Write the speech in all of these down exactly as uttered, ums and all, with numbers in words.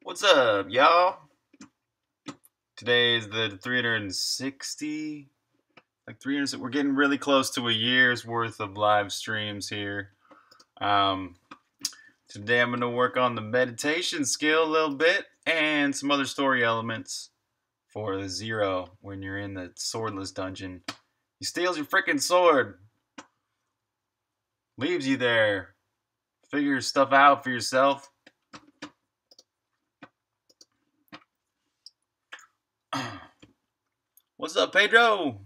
What's up, y'all? Today is the three hundred sixty, like three hundred. We're getting really close to a year's worth of live streams here. Um, today I'm going to work on the meditation skill a little bit and some other story elements for the Zero when you're in the swordless dungeon. He steals your freaking sword, leaves you there, figure stuff out for yourself. What's up, Pedro?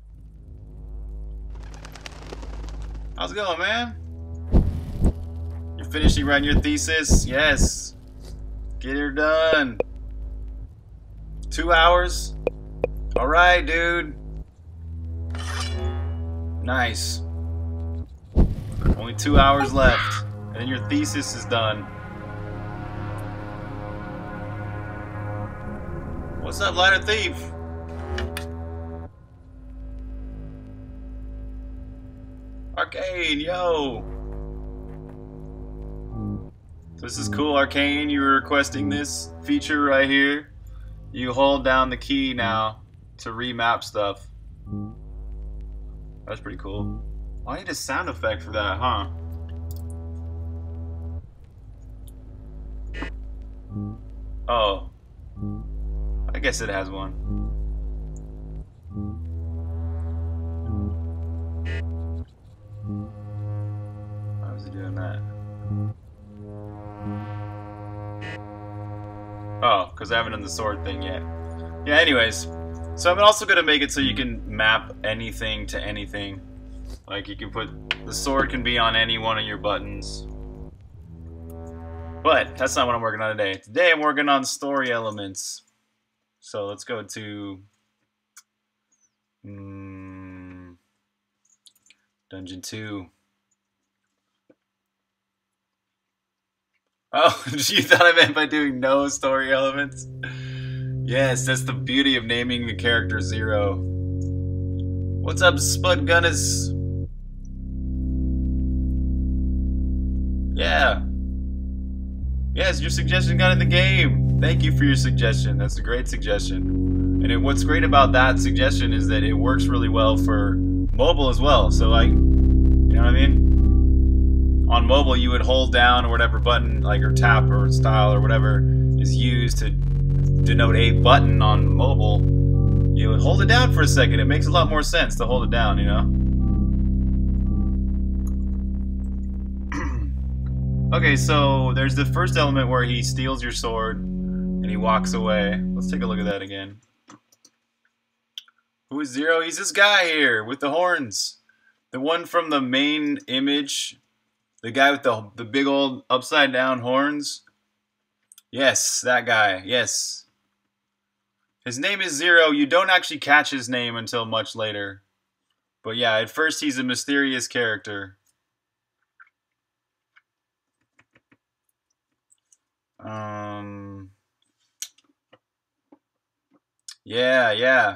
How's it going, man? You're finishing writing your thesis? Yes. Get her done. Two hours? Alright, dude. Nice. Only two hours left. And then your thesis is done. What's up, Lighter Thief? Arcane, yo! This is cool, Arcane. You were requesting this feature right here. You hold down the key now to remap stuff. That's pretty cool. Oh, I need a sound effect for that, huh? Oh. I guess it has one. Why was he doing that? Oh, because I haven't done the sword thing yet. Yeah, anyways. So I'm also going to make it so you can map anything to anything. Like, you can put... The sword can be on any one of your buttons. But, that's not what I'm working on today. Today I'm working on story elements. So, let's go to... Mm, Dungeon two. Oh, you thought I meant by doing no story elements? Yes, that's the beauty of naming the character Zero. What's up, Spud Gunnis? Yeah. Yes, your suggestion got in the game. Thank you for your suggestion. That's a great suggestion. And it, what's great about that suggestion is that it works really well for mobile as well. So, like, you know what I mean? On mobile, you would hold down or whatever button, like, or tap or style or whatever is used to denote a button on mobile. You would hold it down for a second. It makes a lot more sense to hold it down, you know? Okay, so there's the first element where he steals your sword and he walks away. Let's take a look at that again. Who is Zero? He's this guy here with the horns. The one from the main image. The guy with the, the big old upside down horns. Yes, that guy. Yes. His name is Zero. You don't actually catch his name until much later. But yeah, at first he's a mysterious character. Um. Yeah, yeah.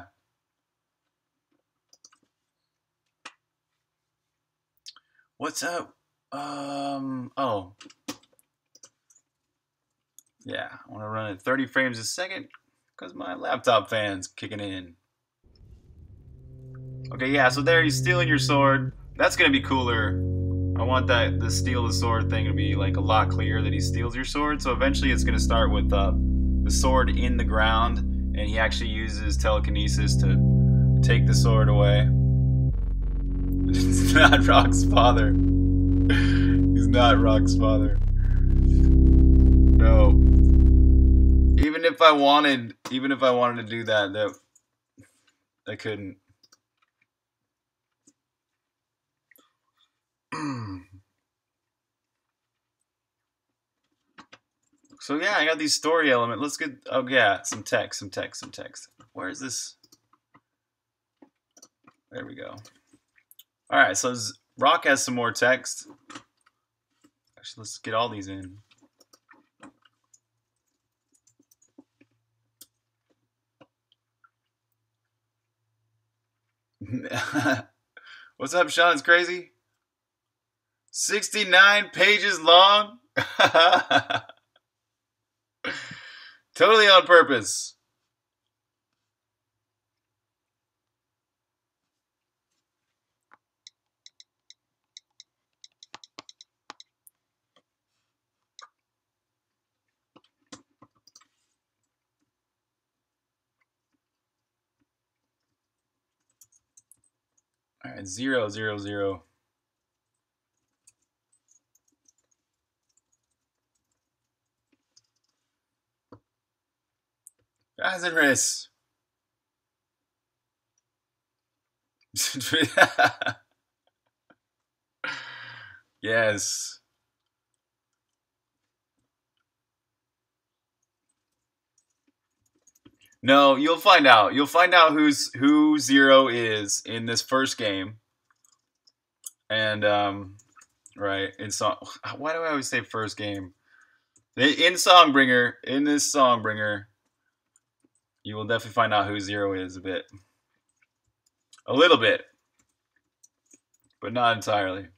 What's up? Um. Oh. Yeah, I want to run at thirty frames a second because my laptop fan's kicking in. Okay, yeah. So there, he's stealing your sword. That's gonna be cooler. I want that the steal the sword thing to be like a lot clearer that he steals your sword. So eventually it's gonna start with uh, the sword in the ground, and he actually uses telekinesis to take the sword away. It's not Rock's father. He's not Rock's father. No. Even if I wanted, even if I wanted to do that, that I couldn't. So yeah, I got these story element. Let's get, oh yeah, some text, some text, some text. Where is this? There we go. All right, so Rock has some more text. Actually, let's get all these in. What's up, Sean? It's crazy. sixty-nine pages long. Totally on purpose. All right, zero, zero, zero. Lazarus. Yes. No, you'll find out. You'll find out who's who Zero is in this first game. And um right, in song why do I always say first game? In Songbringer, in this Songbringer, you will definitely find out who Zero is a bit. A little bit. But not entirely.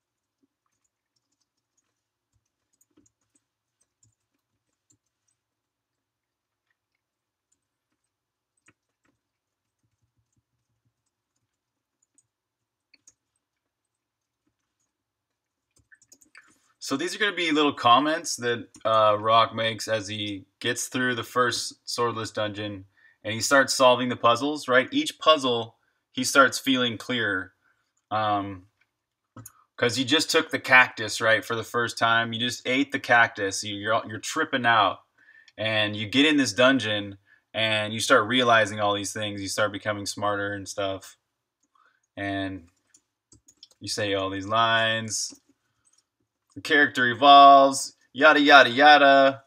So these are going to be little comments that uh, Rock makes as he gets through the first swordless dungeon and he starts solving the puzzles, right? Each puzzle, he starts feeling clearer. Um, because you just took the cactus, right, for the first time. You just ate the cactus. You're, you're tripping out. And you get in this dungeon and you start realizing all these things. You start becoming smarter and stuff. And you say all these lines. The character evolves, yada, yada, yada.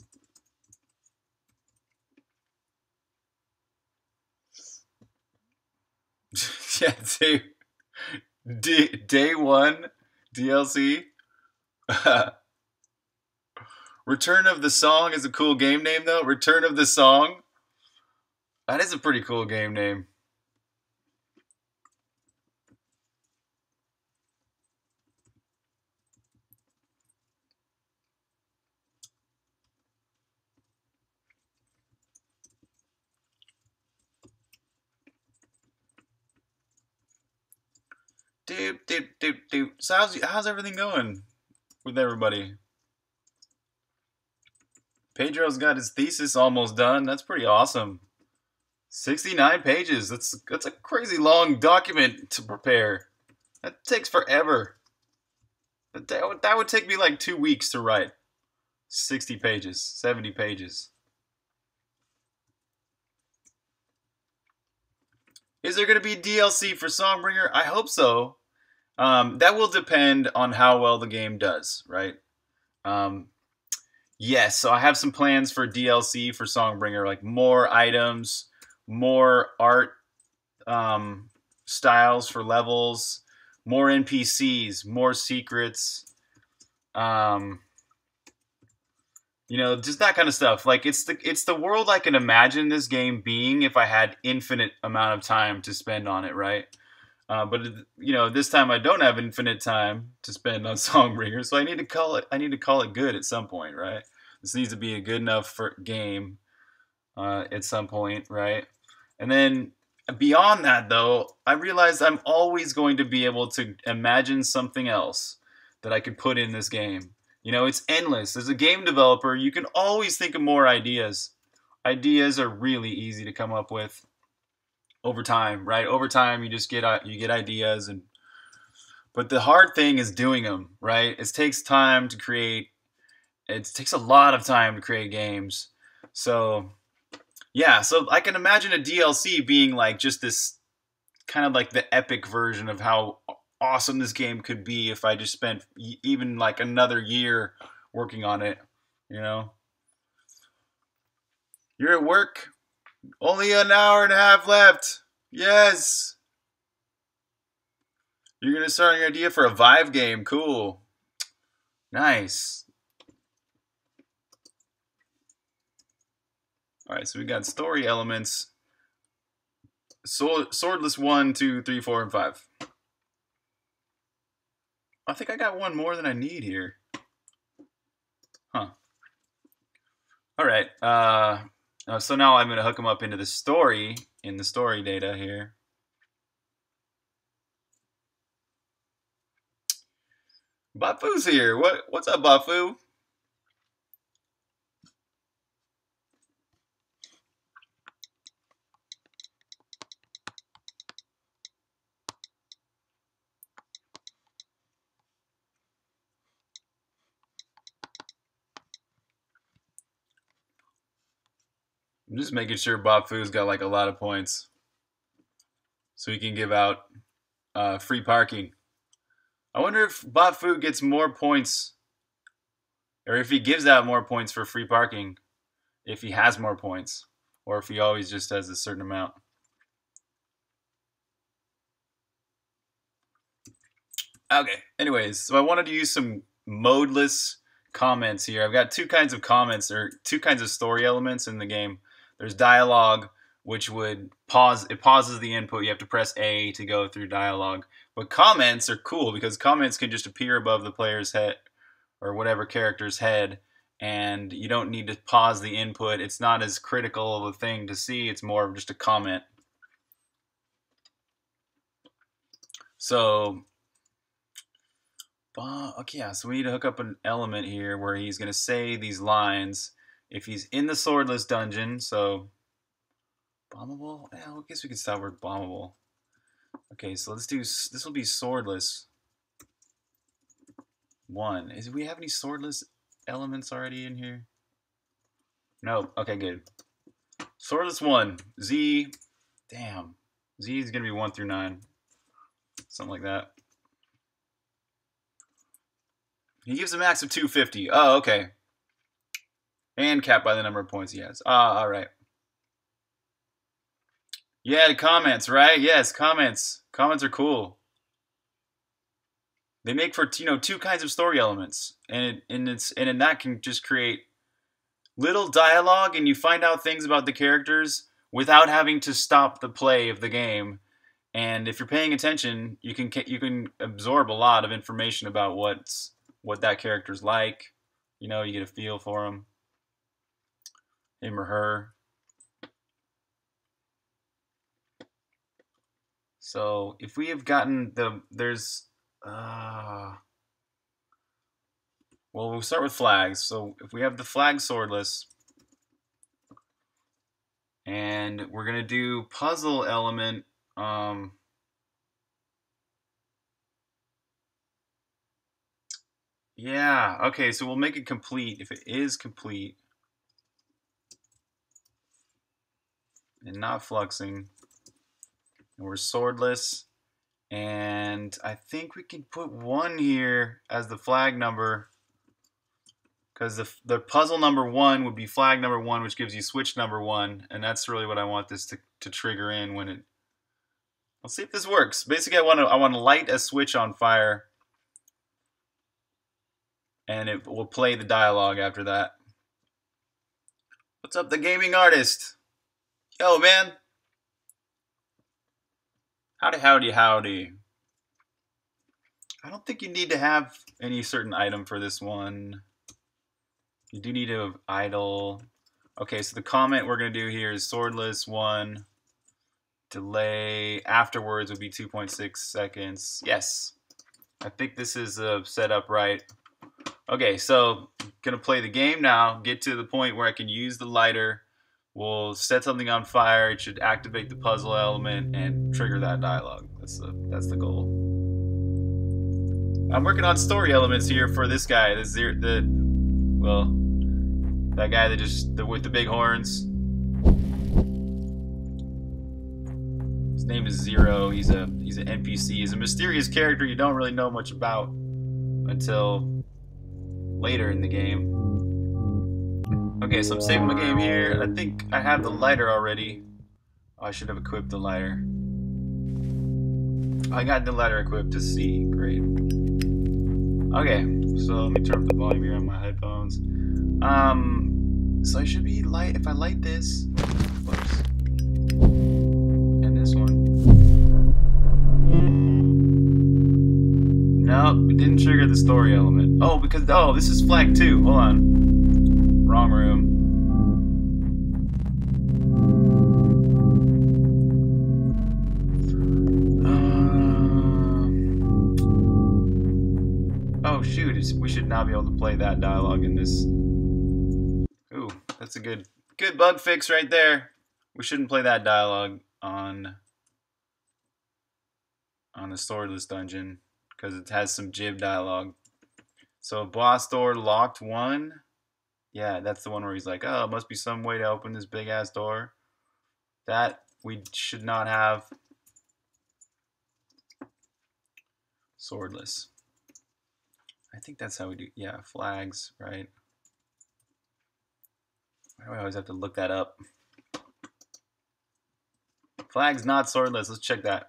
Yeah, day, day, day one D L C. Return of the Song is a cool game name, though. Return of the Song. That is a pretty cool game name. Doop, doop, doop, doop. So how's, how's everything going with everybody? Pedro's got his thesis almost done. That's pretty awesome. sixty-nine pages. That's that's a crazy long document to prepare. That takes forever. That would, that would take me like two weeks to write. sixty pages, seventy pages. Is there going to be D L C for Songbringer? I hope so. Um, that will depend on how well the game does, right? Um, yes, so I have some plans for D L C for Songbringer, like more items, more art um, styles for levels, more N P Cs, more secrets, um, you know, just that kind of stuff. Like it's the it's the world I can imagine this game being if I had infinite amount of time to spend on it, right? Uh, but you know, this time I don't have infinite time to spend on Songbringer, so I need to call it. I need to call it good at some point, right? This needs to be a good enough for game uh, at some point, right? And then beyond that, though, I realized I'm always going to be able to imagine something else that I could put in this game. You know, it's endless. As a game developer, you can always think of more ideas. Ideas are really easy to come up with over time, right? Over time, you just get you get ideas, and but the hard thing is doing them, right? It takes time to create. It takes a lot of time to create games. So yeah, so I can imagine a D L C being like just this kind of like the epic version of how awesome this game could be if I just spent even like another year working on it, you know? You're at work? Only an hour and a half left. Yes. You're going to start an idea for a Vive game. Cool. Nice. Alright, so we got story elements. Sword, swordless one, two, three, four, and five. I think I got one more than I need here. Huh. All right. Uh, uh, so now I'm going to hook them up into the story, in the story data here. Bafu's here. What? What's up, Bafu? I'm just making sure Bafu's got like a lot of points, so he can give out uh, free parking. I wonder if Bafu gets more points, or if he gives out more points for free parking, if he has more points, or if he always just has a certain amount. Okay, anyways, so I wanted to use some modeless comments here. I've got two kinds of comments, or two kinds of story elements in the game. There's dialogue, which would pause, it pauses the input. You have to press A to go through dialogue. But comments are cool because comments can just appear above the player's head or whatever character's head, and you don't need to pause the input. It's not as critical of a thing to see. It's more of just a comment. So, uh, okay, yeah, so we need to hook up an element here where he's going to say these lines. If he's in the swordless dungeon, so bombable? Yeah, I guess we can stop with bombable. Okay, so let's do, this will be swordless one. Is, do we have any swordless elements already in here? No, okay, good. Swordless one, Z, damn. Z is going to be one through nine. Something like that. He gives a max of two hundred fifty. Oh, okay. And capped by the number of points he has. Ah, all right. Yeah, the comments, right? Yes, comments. Comments are cool. They make for, you know, two kinds of story elements, and it, and it's and in that can just create little dialogue, and you find out things about the characters without having to stop the play of the game. And if you're paying attention, you can you can absorb a lot of information about what's what that character's like. You know, you get a feel for him. Him or her. So if we have gotten the, there's, uh, well, we'll start with flags. So if we have the flag swordless, and we're going to do puzzle element, um, yeah, okay, so we'll make it complete if it is complete. And not fluxing, and we're swordless, and I think we can put one here as the flag number, because the, the puzzle number one would be flag number one, which gives you switch number one, and that's really what I want this to, to trigger in when it, let's see if this works. Basically I want to I want to light a switch on fire, and it will play the dialogue after that. What's up, the gaming artist? Yo, man. Howdy, howdy, howdy. I don't think you need to have any certain item for this one. You do need to have idle. Okay, so the comment we're going to do here is swordless one. Delay afterwards would be two point six seconds. Yes. I think this is uh, set up right. Okay, so I'm going to play the game now. Get to the point where I can use the lighter. We'll set something on fire. It should activate the puzzle element and trigger that dialogue. That's the that's the goal. I'm working on story elements here for this guy. This the, the well, that guy that just the, with the big horns. His name is Zero. He's a he's an N P C. He's a mysterious character you don't really know much about until later in the game. Okay, so I'm saving my game here. I think I have the lighter already. Oh, I should have equipped the lighter. I got the lighter equipped to see. Great. Okay, so let me turn up the volume here on my headphones. Um, so I should be light if I light this. Whoops. And this one. Nope, it didn't trigger the story element. Oh, because oh, this is flag two. Hold on. Wrong room. should not be able to play that dialogue in this. Ooh, that's a good good bug fix right there. We shouldn't play that dialogue on on the swordless dungeon because it has some jib dialogue. So boss door locked one. Yeah, that's the one where he's like, oh, it must be some way to open this big ass door. That we should not have. Swordless. I think that's how we do. Yeah, flags, right? Why do I always have to look that up? Flags not swordless. Let's check that.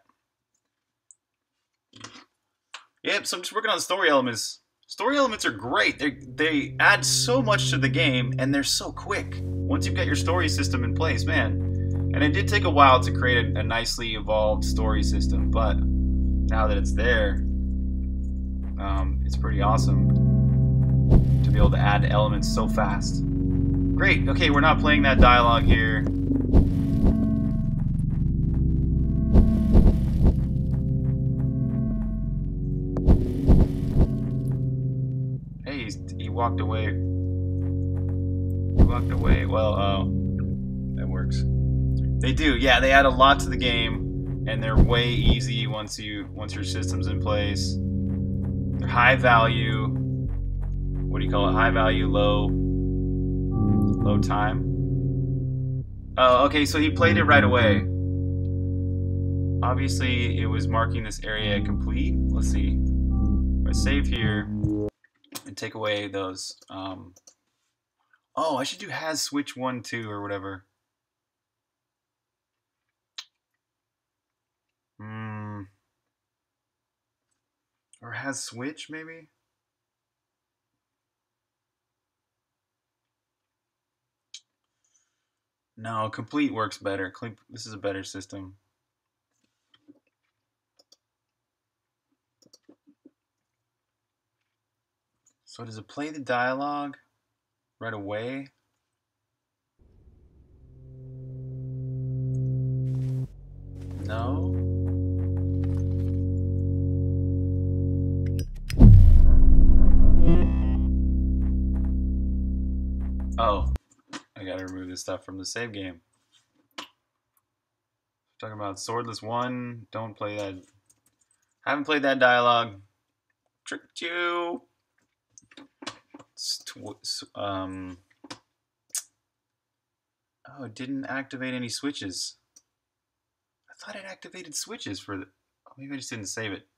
Yep, so I'm just working on story elements. Story elements are great. They they add so much to the game, and they're so quick. Once you've got your story system in place, man. And it did take a while to create a, a nicely evolved story system, but now that it's there, um, it's pretty awesome to be able to add elements so fast. Great. Okay, we're not playing that dialogue here. Hey, he's, he walked away. He walked away. Well, oh, that works. They do. Yeah, they add a lot to the game, and they're way easy once you once your system's in place. They're high value. What do you call it? High value, low. Low time. Oh, okay, so he played it right away. Obviously, it was marking this area complete. Let's see. If I save here and take away those. Um, oh, I should do has switch one, two, or whatever. Hmm. Or has switch, maybe? No, complete works better. This is a better system. So does it play the dialogue right away? No. Oh. I gotta remove this stuff from the save game. Talking about Swordless one, don't play that. Haven't played that dialogue. Tricked you. Um. Oh, it didn't activate any switches. I thought it activated switches for the. Oh, maybe I just didn't save it.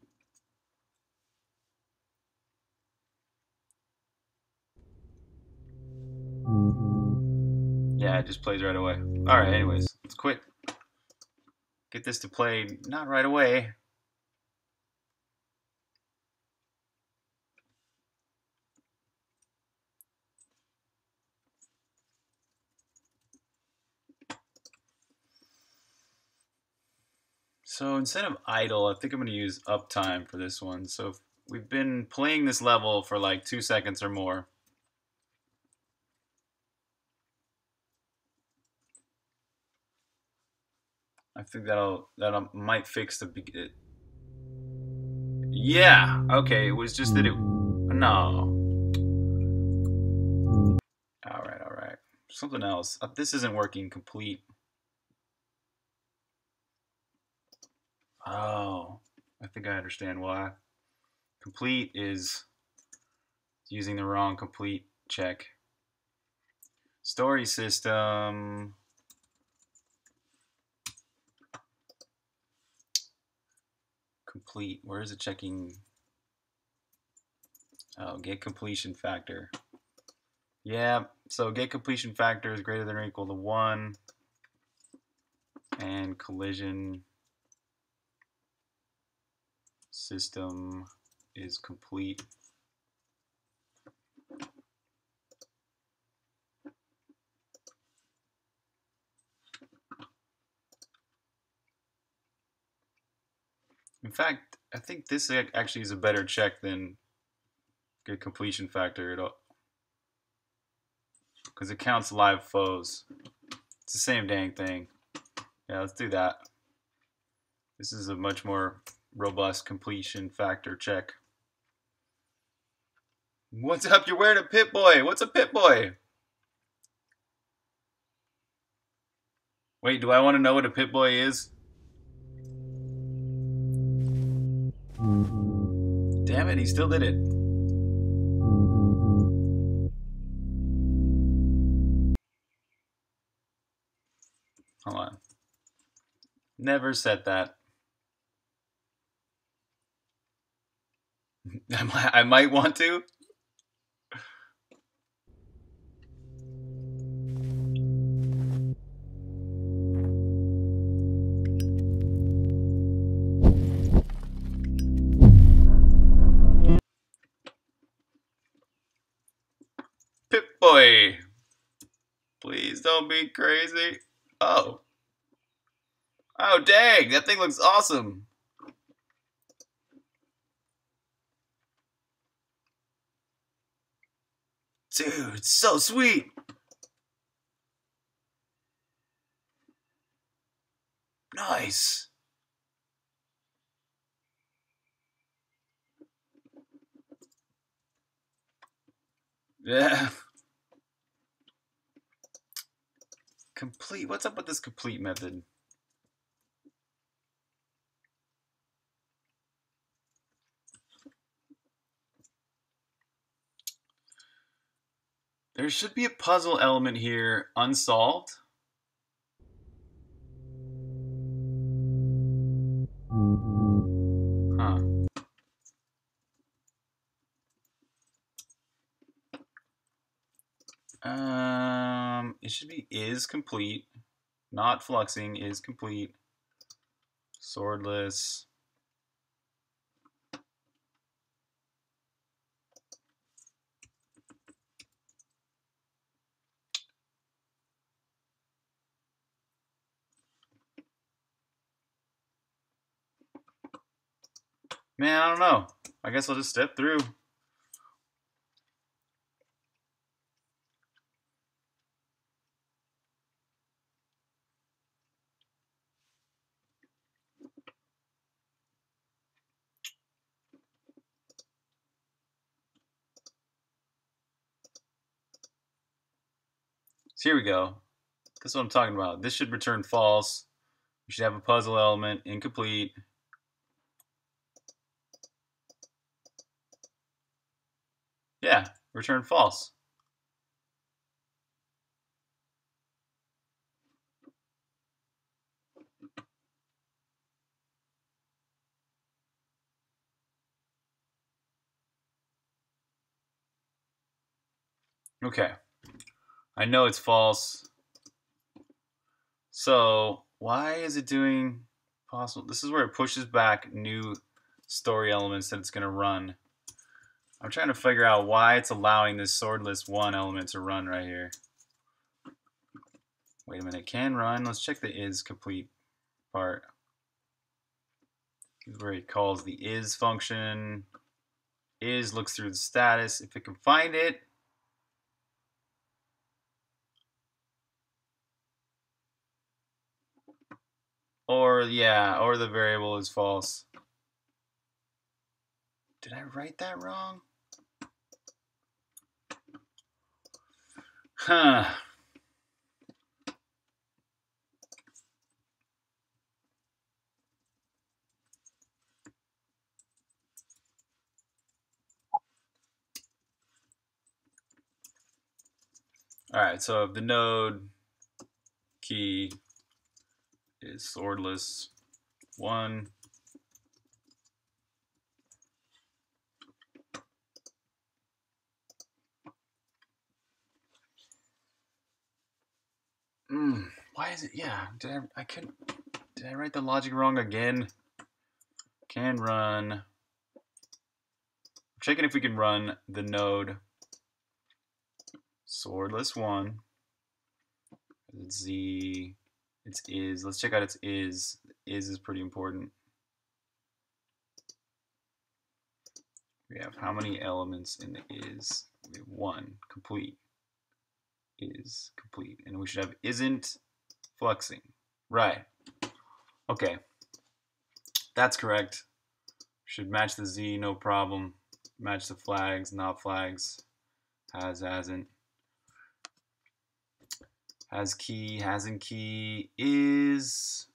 Yeah, it just plays right away. Alright, anyways, let's quit. Get this to play not right away. So instead of idle, I think I'm going to use uptime for this one. So if we've been playing this level for like two seconds or more. I think that'll that might fix the begin. Yeah. Okay. It was just that it. No. All right. All right. Something else. Uh, this isn't working complete. Oh. I think I understand why. Complete is using the wrong complete check. Story system. Complete. Where is it checking? Oh, get completion factor. Yeah, so get completion factor is greater than or equal to one. And collision system is complete. In fact, I think this actually is a better check than get completion factor at all, because it counts live foes. It's the same dang thing. Yeah, let's do that. This is a much more robust completion factor check. What's up? You're wearing a Pip-Boy. What's a Pip-Boy? Wait, do I want to know what a Pip-Boy is? Damn it, he still did it. Hold on. Never said that. I might want to. Pip-Boy. Please don't be crazy. Oh. Oh, dang. That thing looks awesome. Dude, it's so sweet. Nice. Yeah. Complete. What's up with this complete method? There should be a puzzle element here unsolved. Huh. Um, it should be is complete. Not fluxing, is complete. Swordless. Man, I don't know. I guess I'll just step through. So here we go. This is what I'm talking about. This should return false. We should have a puzzle element, incomplete. Yeah, return false. Okay. I know it's false. So why is it doing possible? This is where it pushes back new story elements that it's going to run. I'm trying to figure out why it's allowing this swordless one element to run right here. Wait a minute, can run. Let's check the is complete part. This is where it calls the is function. Is looks through the status. If it can find it, or yeah, or the variable is false. Did I write that wrong? Huh. All right, so if the node key is swordless one, mm, why is it? Yeah, did I? I couldn't. Did I write the logic wrong again? Can run. I'm checking if we can run the node swordless one. It's Z. It's is. Let's check out its is. Is is pretty important. We have how many elements in the is? We have one. Complete. Is complete. And we should have isn't fluxing. Right. Okay. That's correct. Should match the Z, no problem. match the flags, not flags, has, hasn't. Has key, hasn't key, is.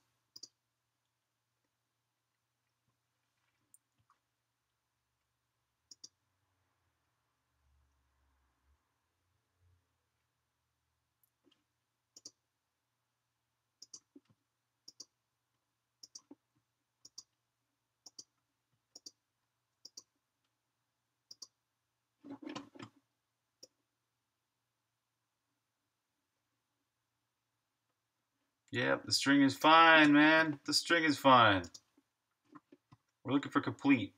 Yep, the string is fine, man. The string is fine. We're looking for complete.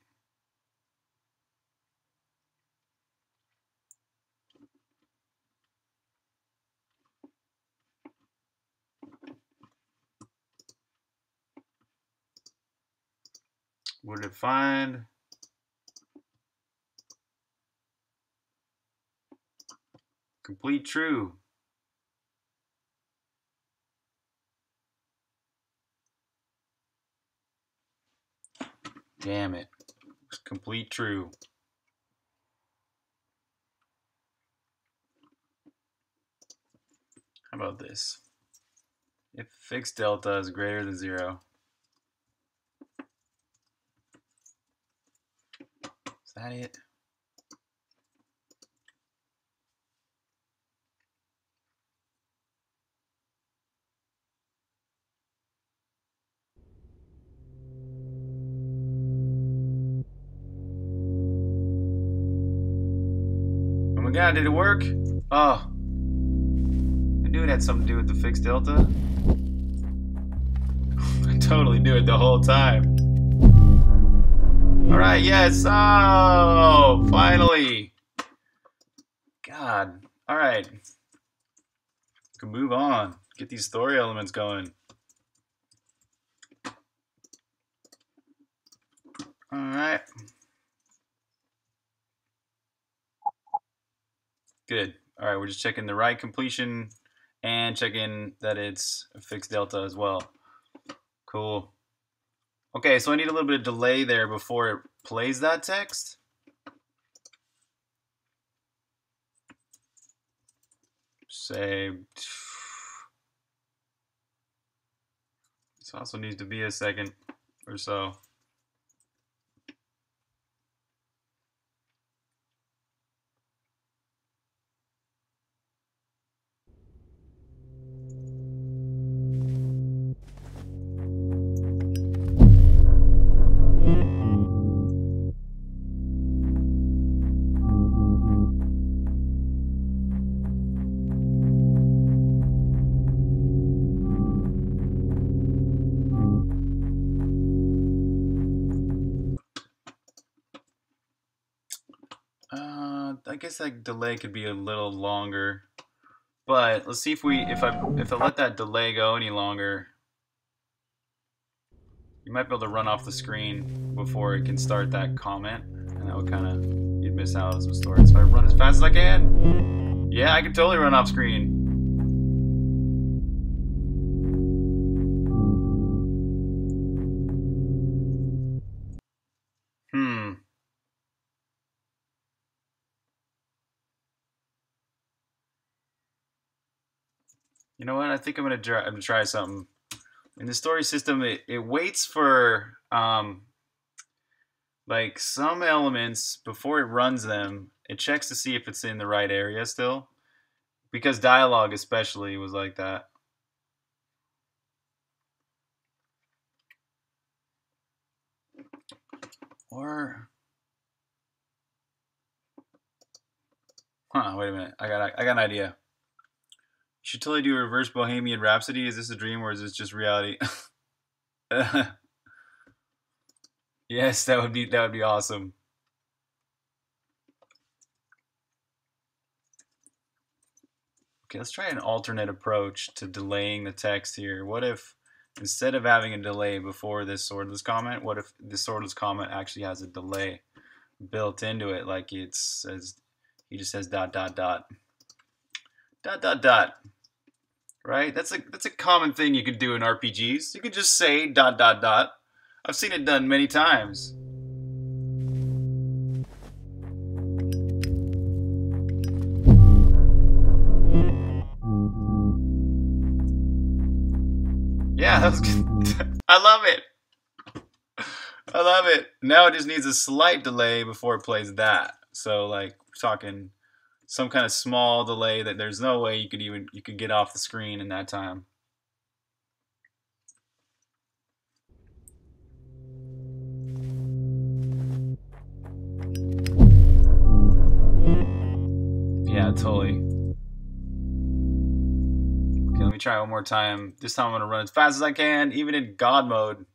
What did it find? Complete true. Damn it. Complete true. How about this? If fixed delta is greater than zero. Is that it? Oh my god, did it work? Oh. I knew it had something to do with the fixed delta. I totally knew it the whole time. Alright, yes. Oh, finally. God. Alright. Can move on. Get these story elements going. Alright. Good. Alright, we're just checking the right completion and checking that it's a fixed delta as well. Cool. Okay, so I need a little bit of delay there before it plays that text. Say, this also needs to be a second or so. I guess that delay could be a little longer, but let's see if we if I if I let that delay go any longer, you might be able to run off the screen before it can start that comment, and that would kind of you'd miss out on some story. So I run as fast as I can. Yeah, I can totally run off screen. Hmm. You know what? I think I'm gonna try. I'm gonna try something. In the story system, it, it waits for um, like some elements before it runs them. It checks to see if it's in the right area still, because dialogue especially was like that. Or, huh? Wait a minute. I got I got an idea. You should totally do a reverse Bohemian Rhapsody. Is this a dream or is this just reality? Yes, that would be that would be awesome. Okay, let's try an alternate approach to delaying the text here. What if instead of having a delay before this swordless comment, what if the swordless comment actually has a delay built into it, like it says, he just says dot dot dot dot dot dot. Right? That's a that's a common thing you can do in R P Gs. You can just say dot dot dot. I've seen it done many times. that was good. I love it. I love it. Now it just needs a slight delay before it plays that. So like we're talking some kind of small delay that there's no way you could even you could get off the screen in that time. Yeah, totally. Okay, let me try one more time. This time I'm gonna run as fast as I can, even in God mode.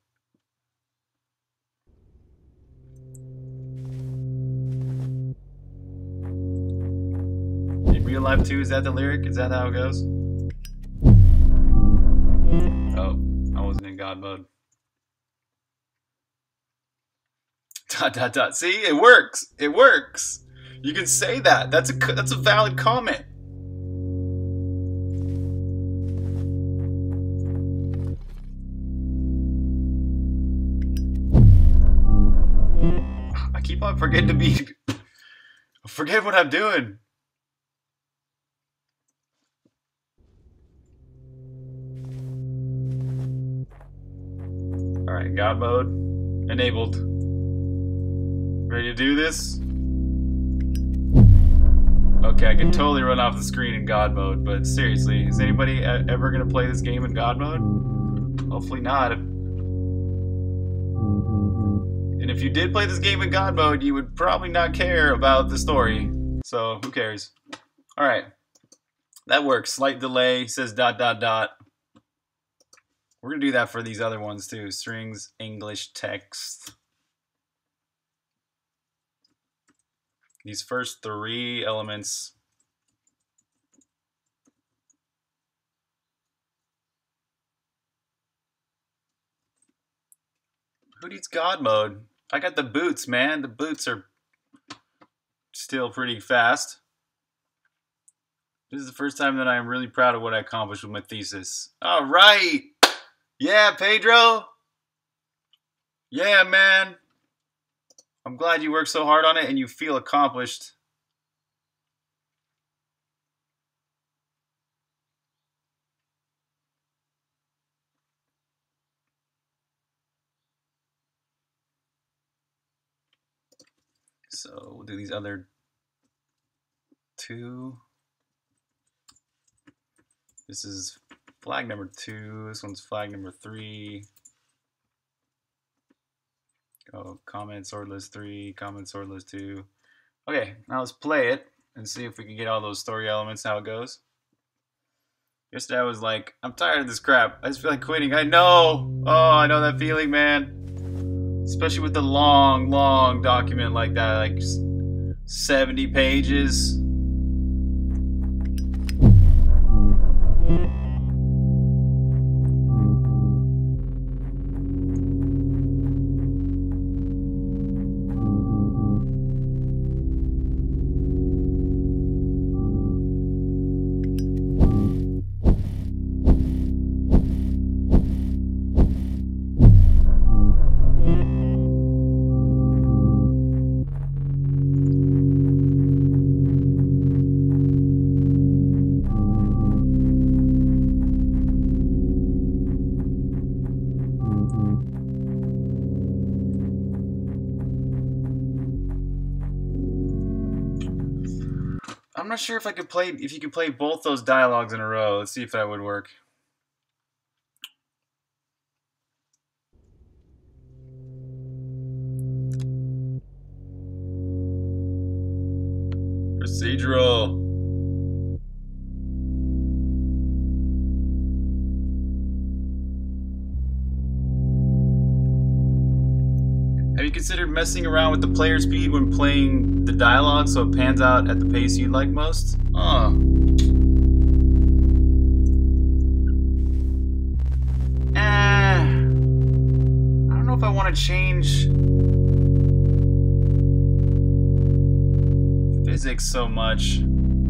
In real life too, is that the lyric? Is that how it goes? Oh, I wasn't in God mode. Dot dot dot. See, it works. It works. You can say that. That's a that's a valid comment. I keep on forgetting to be. I forget what I'm doing. All right, God mode enabled. Ready to do this? Okay, I can totally run off the screen in God mode, but seriously, is anybody ever going to play this game in God mode? Hopefully not. And if you did play this game in God mode, you would probably not care about the story. So, who cares? Alright. That works. Slight delay, says dot dot dot. We're going to do that for these other ones too. Strings, English, text. These first three elements. Who needs God mode? I got the boots, man. The boots are still pretty fast. This is the first time that I'm really proud of what I accomplished with my thesis. All right. Yeah, Pedro. Yeah, man. I'm glad you worked so hard on it and you feel accomplished. So we'll do these other two. This is flag number two. This one's flag number three. Oh, comment sort list three, comment sort list two. Okay, now let's play it and see if we can get all those story elements, how it goes. Yesterday I was like, I'm tired of this crap. I just feel like quitting. I know. Oh, I know that feeling, man. Especially with the long, long document like that, like seventy pages. I'm not sure if I could play, if you could play both those dialogues in a row. Let's see if that would work. Procedural. Have you considered messing around with the player speed when playing the dialogue so it pans out at the pace you'd like most? Oh. Eh. I don't know if I want to change physics so much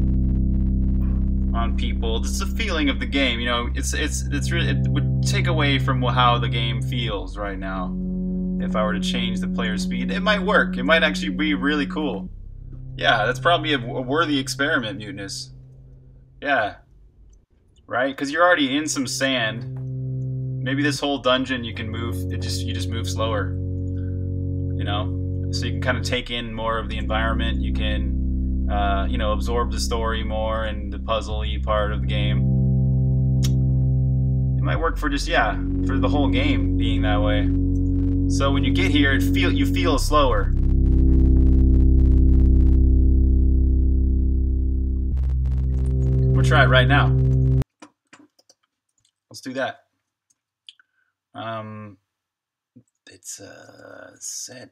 on people. It's the feeling of the game, you know. It's it's it's really, it would take away from how the game feels right now. If I were to change the player speed, it might work. It might actually be really cool. Yeah, that's probably a, a worthy experiment, Mutinous. Yeah. Right? Because you're already in some sand. Maybe this whole dungeon you can move. It just you just move slower. You know, so you can kind of take in more of the environment. You can, uh, you know, absorb the story more and the puzzle-y part of the game. It might work for just yeah, for the whole game being that way. So when you get here, it feel you feel slower. We'll try it right now. Let's do that. Um, it's a set.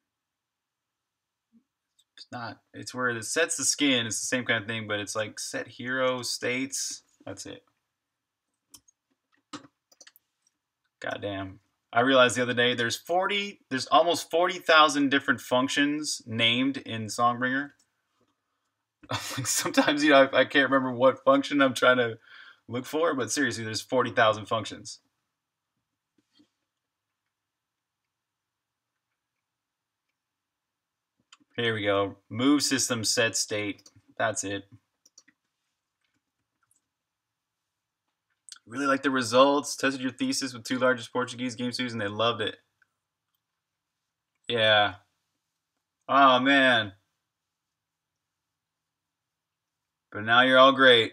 It's not. It's where it sets the skin. It's the same kind of thing, but it's like set hero states. That's it. Goddamn. I realized the other day there's forty. There's almost forty thousand different functions named in Songbringer. Like sometimes you know I, I can't remember what function I'm trying to look for, but seriously, there's forty thousand functions. Here we go. Move system set state. That's it. Really like the results. Tested your thesis with two largest Portuguese game studios and they loved it. Yeah. Oh man. But now you're all great.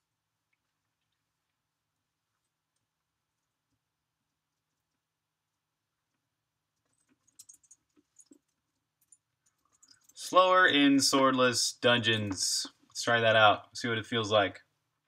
Slower in swordless dungeons. Let's try that out. See what it feels like.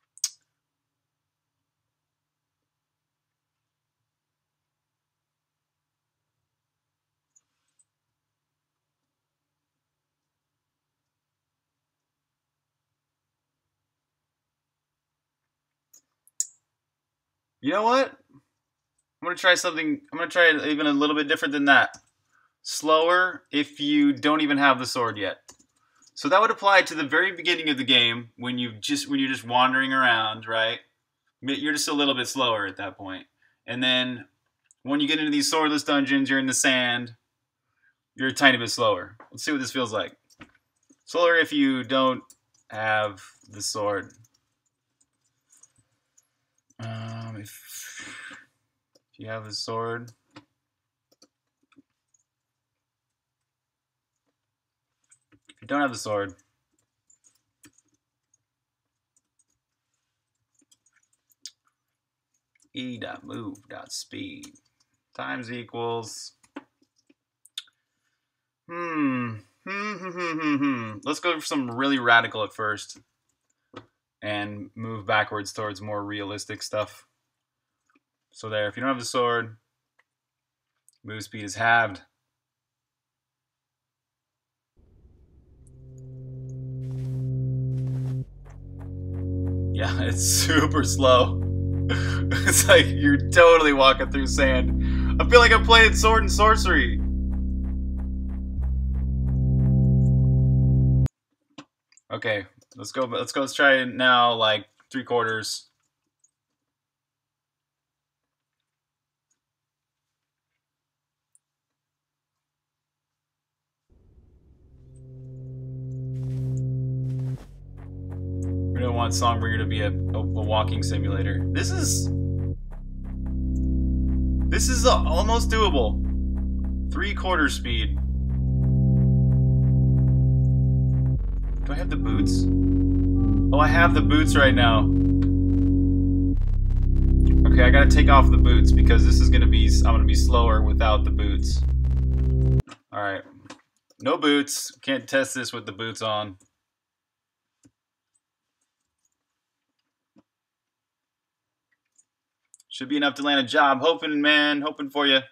You know what? I'm going to try something. I'm going to try it even a little bit different than that. Slower if you don't even have the sword yet. So that would apply to the very beginning of the game when you just when you're just wandering around, right? You're just a little bit slower at that point. And then when you get into these swordless dungeons, you're in the sand, you're a tiny bit slower. Let's see what this feels like. Slower if you don't have the sword. Um, if, if you have the sword. If you don't have the sword, e.move.speed times equals hmm hmm hmm hmm hmm hmm. Let's go for some really radical at first and move backwards towards more realistic stuff. So there, if you don't have the sword, move speed is halved. Yeah, it's super slow. It's like you're totally walking through sand. I feel like I'm playing Sword and Sorcery. Okay, let's go. Let's go. Let's try it now. Like three quarters. We don't want Songbringer to be a, a, a walking simulator. This is this is uh, almost doable. Three quarter speed. Do I have the boots? Oh, I have the boots right now. Okay, I gotta take off the boots because this is gonna be I'm gonna be slower without the boots. All right, no boots. Can't test this with the boots on. Should be enough to land a job. Hoping, man. Hoping for you.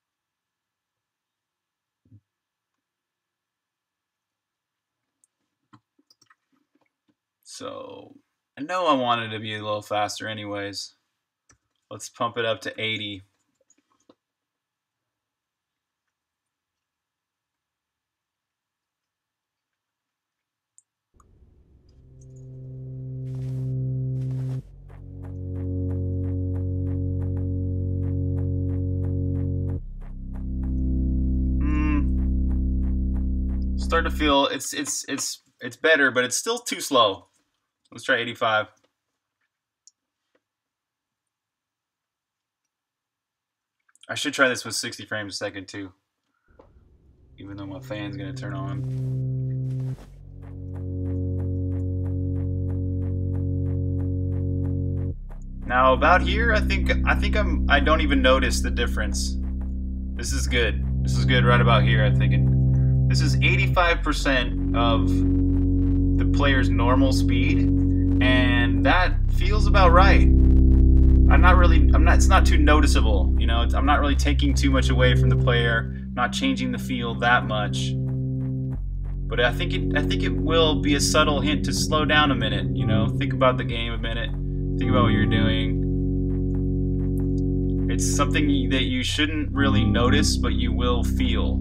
So, I know I wanted to be a little faster anyways. Let's pump it up to eighty. Starting to feel it's it's it's it's better, but it's still too slow. Let's try eighty-five. I should try this with sixty frames a second too. Even though my fan's gonna turn on. Now about here, I think I think I'm I don't even notice the difference. This is good. This is good right about here, I'm thinking. This is eighty-five percent of the player's normal speed, and that feels about right. I'm not really, I'm not, it's not too noticeable, you know, I'm not really taking too much away from the player, not changing the feel that much. But I think it, I think it will be a subtle hint to slow down a minute, you know, think about the game a minute, think about what you're doing. It's something that you shouldn't really notice, but you will feel.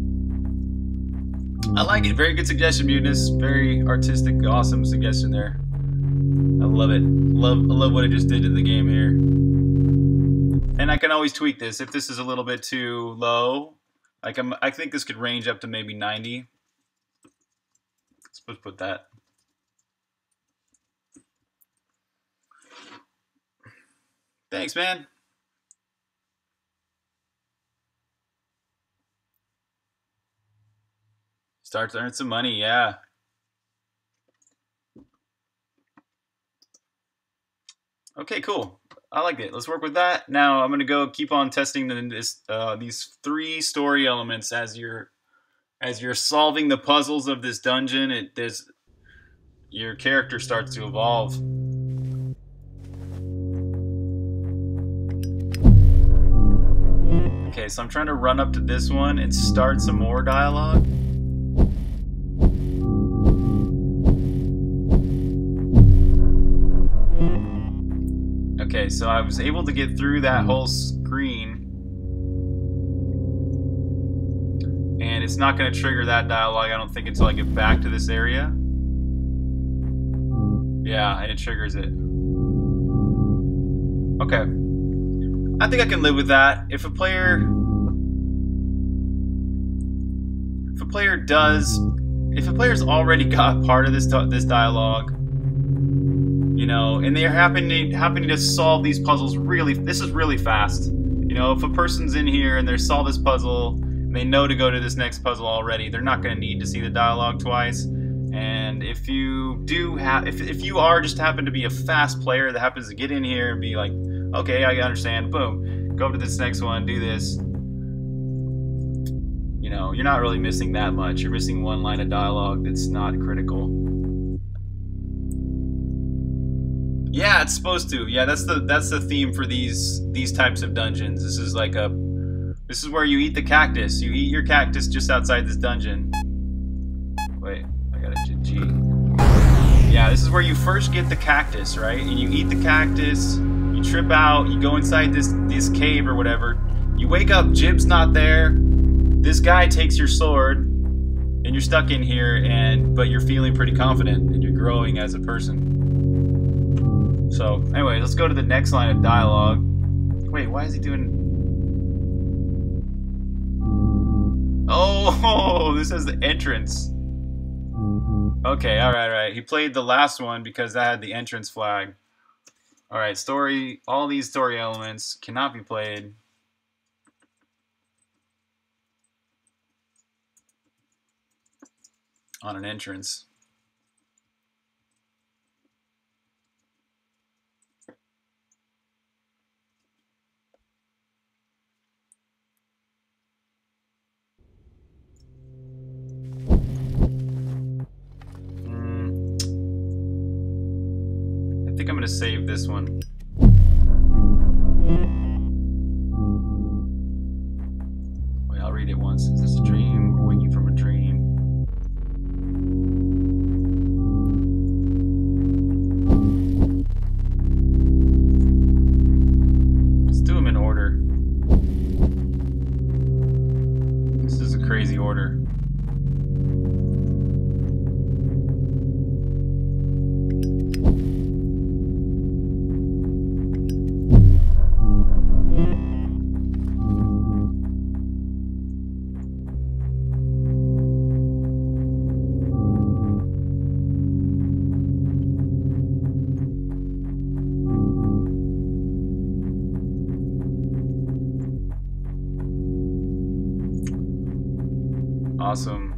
I like it, very good suggestion, Mutinous, very artistic, awesome suggestion there. I love it. Love, I love what it just did to the game here. And I can always tweak this if this is a little bit too low. Like I'm, I think this could range up to maybe ninety. Let's put that. Thanks, man. Start to earn some money, yeah. Okay, cool. I like it. Let's work with that. Now I'm gonna go keep on testing the, this, uh, these three story elements as you're as you're solving the puzzles of this dungeon. It there's your character starts to evolve. Okay, so I'm trying to run up to this one and start some more dialogue. Okay, so I was able to get through that whole screen, and it's not going to trigger that dialogue, I don't think, until I get back to this area. Yeah, and it triggers it. Okay. I think I can live with that. If a player... If a player does... If a player's already got part of this, this dialogue, you know, and they're happening happening to solve these puzzles really, this is really fast. You know, if a person's in here and they solve this puzzle, and they know to go to this next puzzle already, they're not going to need to see the dialogue twice. And if you do have, if, if you are just happen to be a fast player that happens to get in here and be like, okay, I understand, boom, go to this next one, do this. You know, you're not really missing that much. You're missing one line of dialogue that's not critical. Yeah, it's supposed to. Yeah, that's the that's the theme for these these types of dungeons. This is like a this is where you eat the cactus. You eat your cactus just outside this dungeon. Wait, I got a G. Yeah, this is where you first get the cactus, right? And you eat the cactus, you trip out, you go inside this this cave or whatever. You wake up, Jib's not there. This guy takes your sword, and you're stuck in here, and but you're feeling pretty confident, and you're growing as a person. So, anyway, let's go to the next line of dialogue. Wait, why is he doing... Oh, this is the entrance. Okay, alright, alright. He played the last one because that had the entrance flag. Alright, story... All these story elements cannot be played on an entrance. I think I'm gonna save this one. Wait, I'll read it once. Is this a dream? Waking from a dream? Let's do them in order. This is a crazy order. Awesome.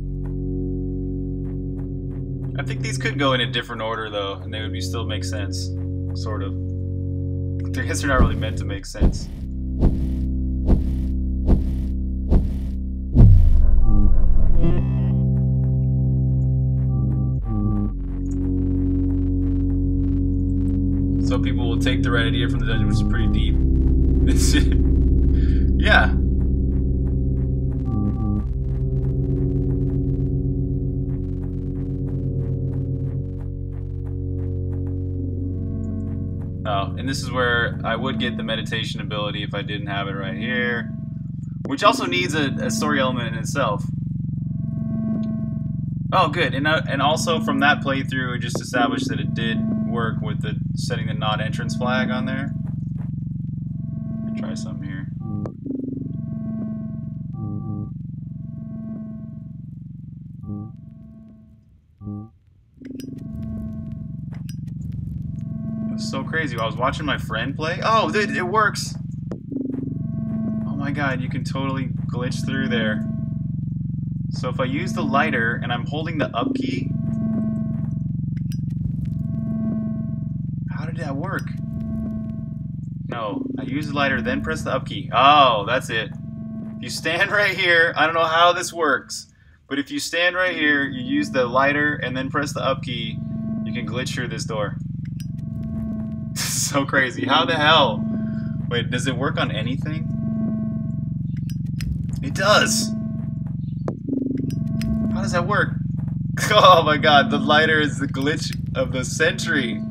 I think these could go in a different order though, and they would be still make sense. Sort of. I guess they're not really meant to make sense. Some people will take the right idea from the dungeon, which is pretty deep. Yeah. Oh, and this is where I would get the meditation ability if I didn't have it right here. Which also needs a, a story element in itself. Oh, good. And, uh, and also from that playthrough, it just established that it did work with the setting the non-entrance flag on there. Try something here. It was so crazy. I was watching my friend play. Oh, it, it works. Oh my god, you can totally glitch through there. So if I use the lighter and I'm holding the up key, how did that work? No, I use the lighter, then press the up key. Oh, that's it. If you stand right here, I don't know how this works, but if you stand right here, you use the lighter and then press the up key, you can glitch through this door. So crazy. How the hell? Wait, does it work on anything? It does! How does that work? Oh my god, the lighter is the glitch of the century.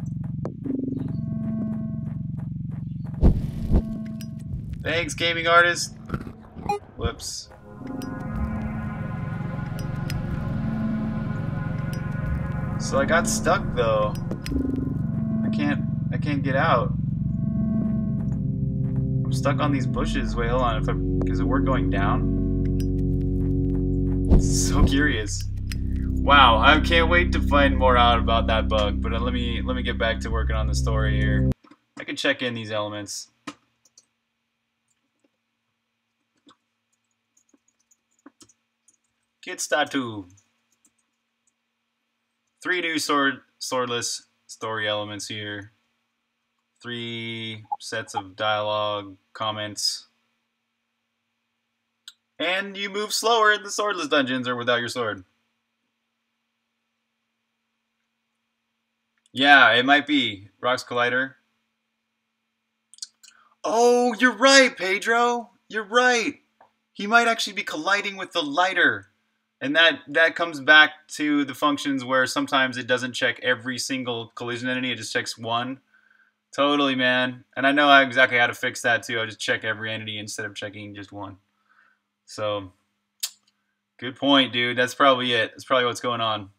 Thanks, gaming artist. Whoops. So I got stuck though. I can't I can't get out. I'm stuck on these bushes. Wait, hold on. If I does it work going down? So curious. Wow, I can't wait to find more out about that bug. But uh, let me let me get back to working on the story here. I can check in these elements. Kid statue. Three new sword swordless story elements here. Three sets of dialogue, comments. And you move slower in the swordless dungeons or without your sword. Yeah, it might be. Rocks Collider. Oh, you're right, Pedro. You're right. He might actually be colliding with the lighter. And that, that comes back to the functions where sometimes it doesn't check every single collision entity, it just checks one. Totally, man. And I know exactly how to fix that too. I just check every entity instead of checking just one. So, good point, dude. That's probably it. That's probably what's going on.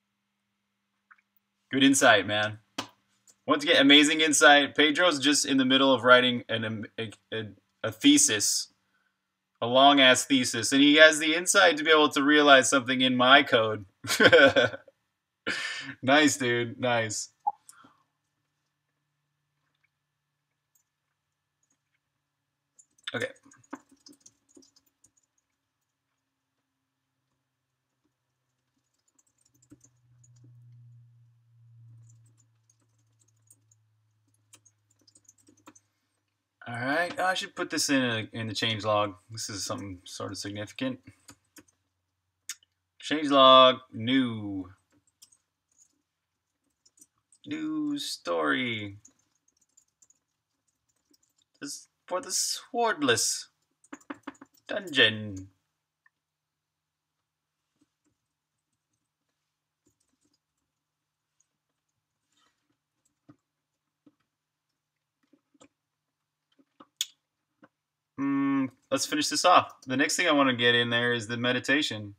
Good insight, man. Once again, amazing insight. Pedro's just in the middle of writing an, a, a, a thesis. A long-ass thesis, and he has the insight to be able to realize something in my code. Nice, dude. Nice. Okay. All right, I should put this in a, in the change log. This is something sort of significant. Change log, new. New story. This for the swordless dungeon. Mm, let's finish this off. The next thing I want to get in there is the meditation.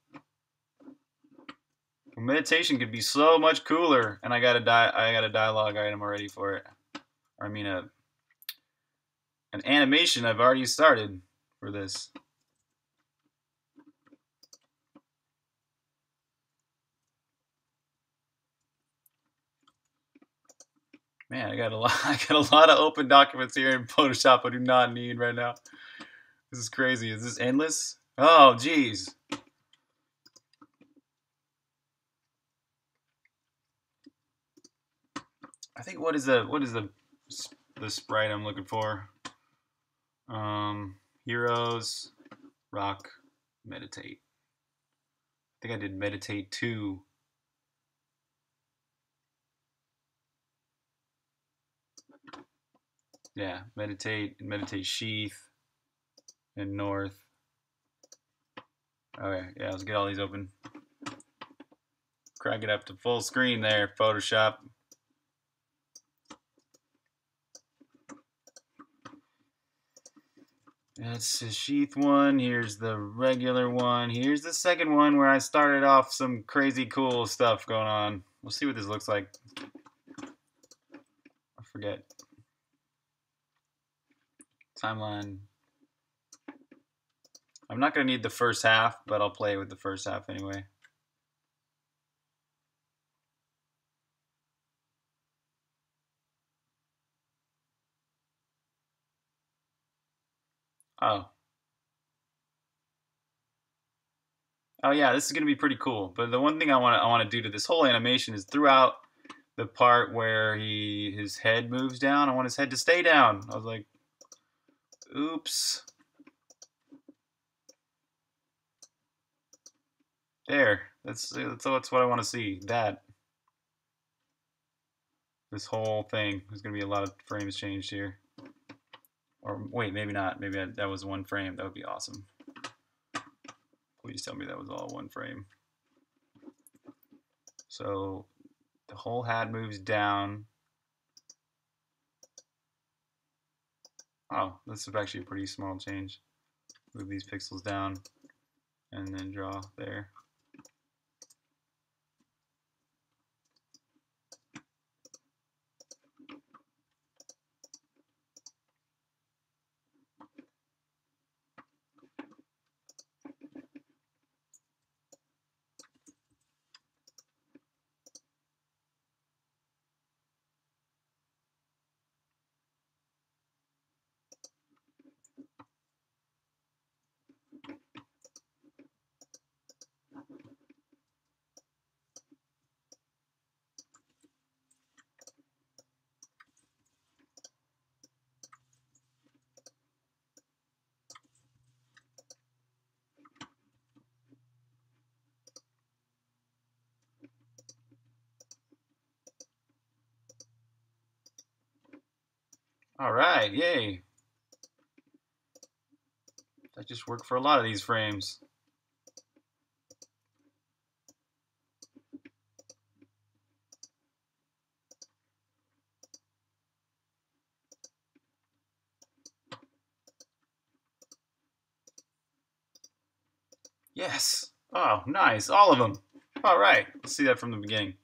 Meditation could be so much cooler, and I got a di I got a dialogue item already for it. Or I mean a an animation I've already started for this. Man, I got a lot. I got a lot of open documents here in Photoshop I do not need right now. This is crazy. Is this endless? Oh, geez. I think what is the what is the the sprite I'm looking for? Um, Heroes, Rock, Meditate. I think I did Meditate two. Yeah, Meditate and Meditate Sheath and North. Okay, yeah, let's get all these open. Crank it up to full screen there, Photoshop. That's the sheath one. Here's the regular one. Here's the second one where I started off some crazy cool stuff going on. We'll see what this looks like. I forget. Timeline. I'm not going to need the first half, but I'll play with the first half anyway. Oh. Oh yeah, this is going to be pretty cool. But the one thing I want to I want to do to this whole animation is throughout the part where he his head moves down, I want his head to stay down. I was like, oops. There. That's that's, that's what I want to see. That. This whole thing. There's going to be a lot of frames changed here. Or wait, maybe not. Maybe I, that was one frame. That would be awesome. Please tell me that was all one frame. So the whole hat moves down. Oh, this is actually a pretty small change. Move these pixels down and then draw there. All right, yay. That just worked for a lot of these frames. Yes. Oh, nice. All of them. All right. Let's see that from the beginning.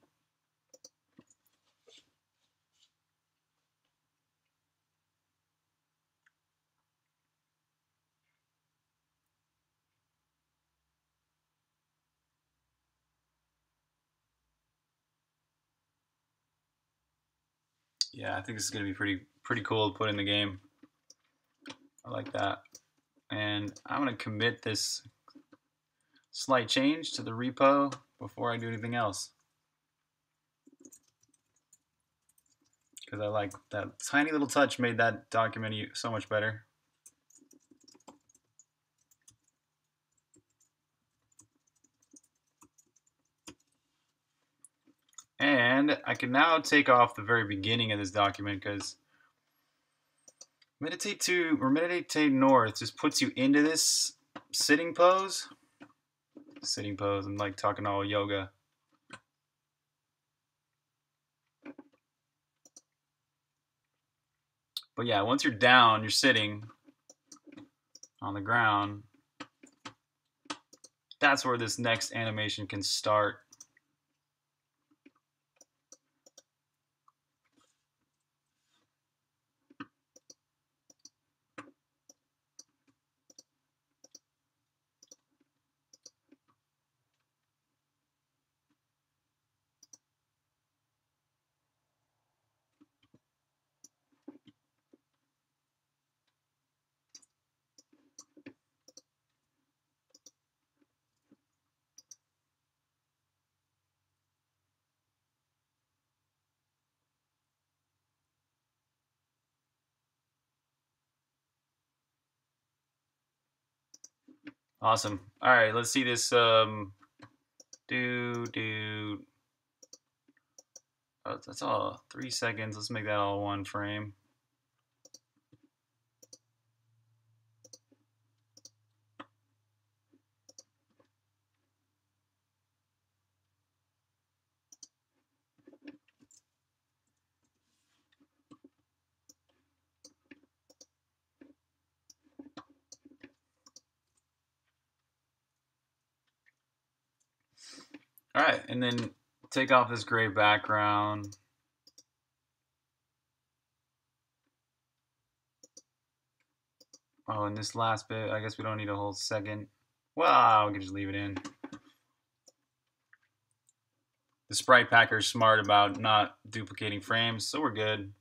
Yeah, I think this is going to be pretty pretty cool to put in the game. I like that. And I'm going to commit this slight change to the repo before I do anything else. Because I like that tiny little touch made that document so much better. And I can now take off the very beginning of this document because Meditate two or Meditate North just puts you into this sitting pose. Sitting pose. I'm like talking all yoga. But yeah, once you're down, you're sitting on the ground. That's where this next animation can start. Awesome. All right, let's see this. Um, do do. Oh, that's all three seconds. Let's make that all one frame. All right, and then take off this gray background. Oh, and this last bit, I guess we don't need a whole second. Well, we can just leave it in. The sprite packer is smart about not duplicating frames, so we're good.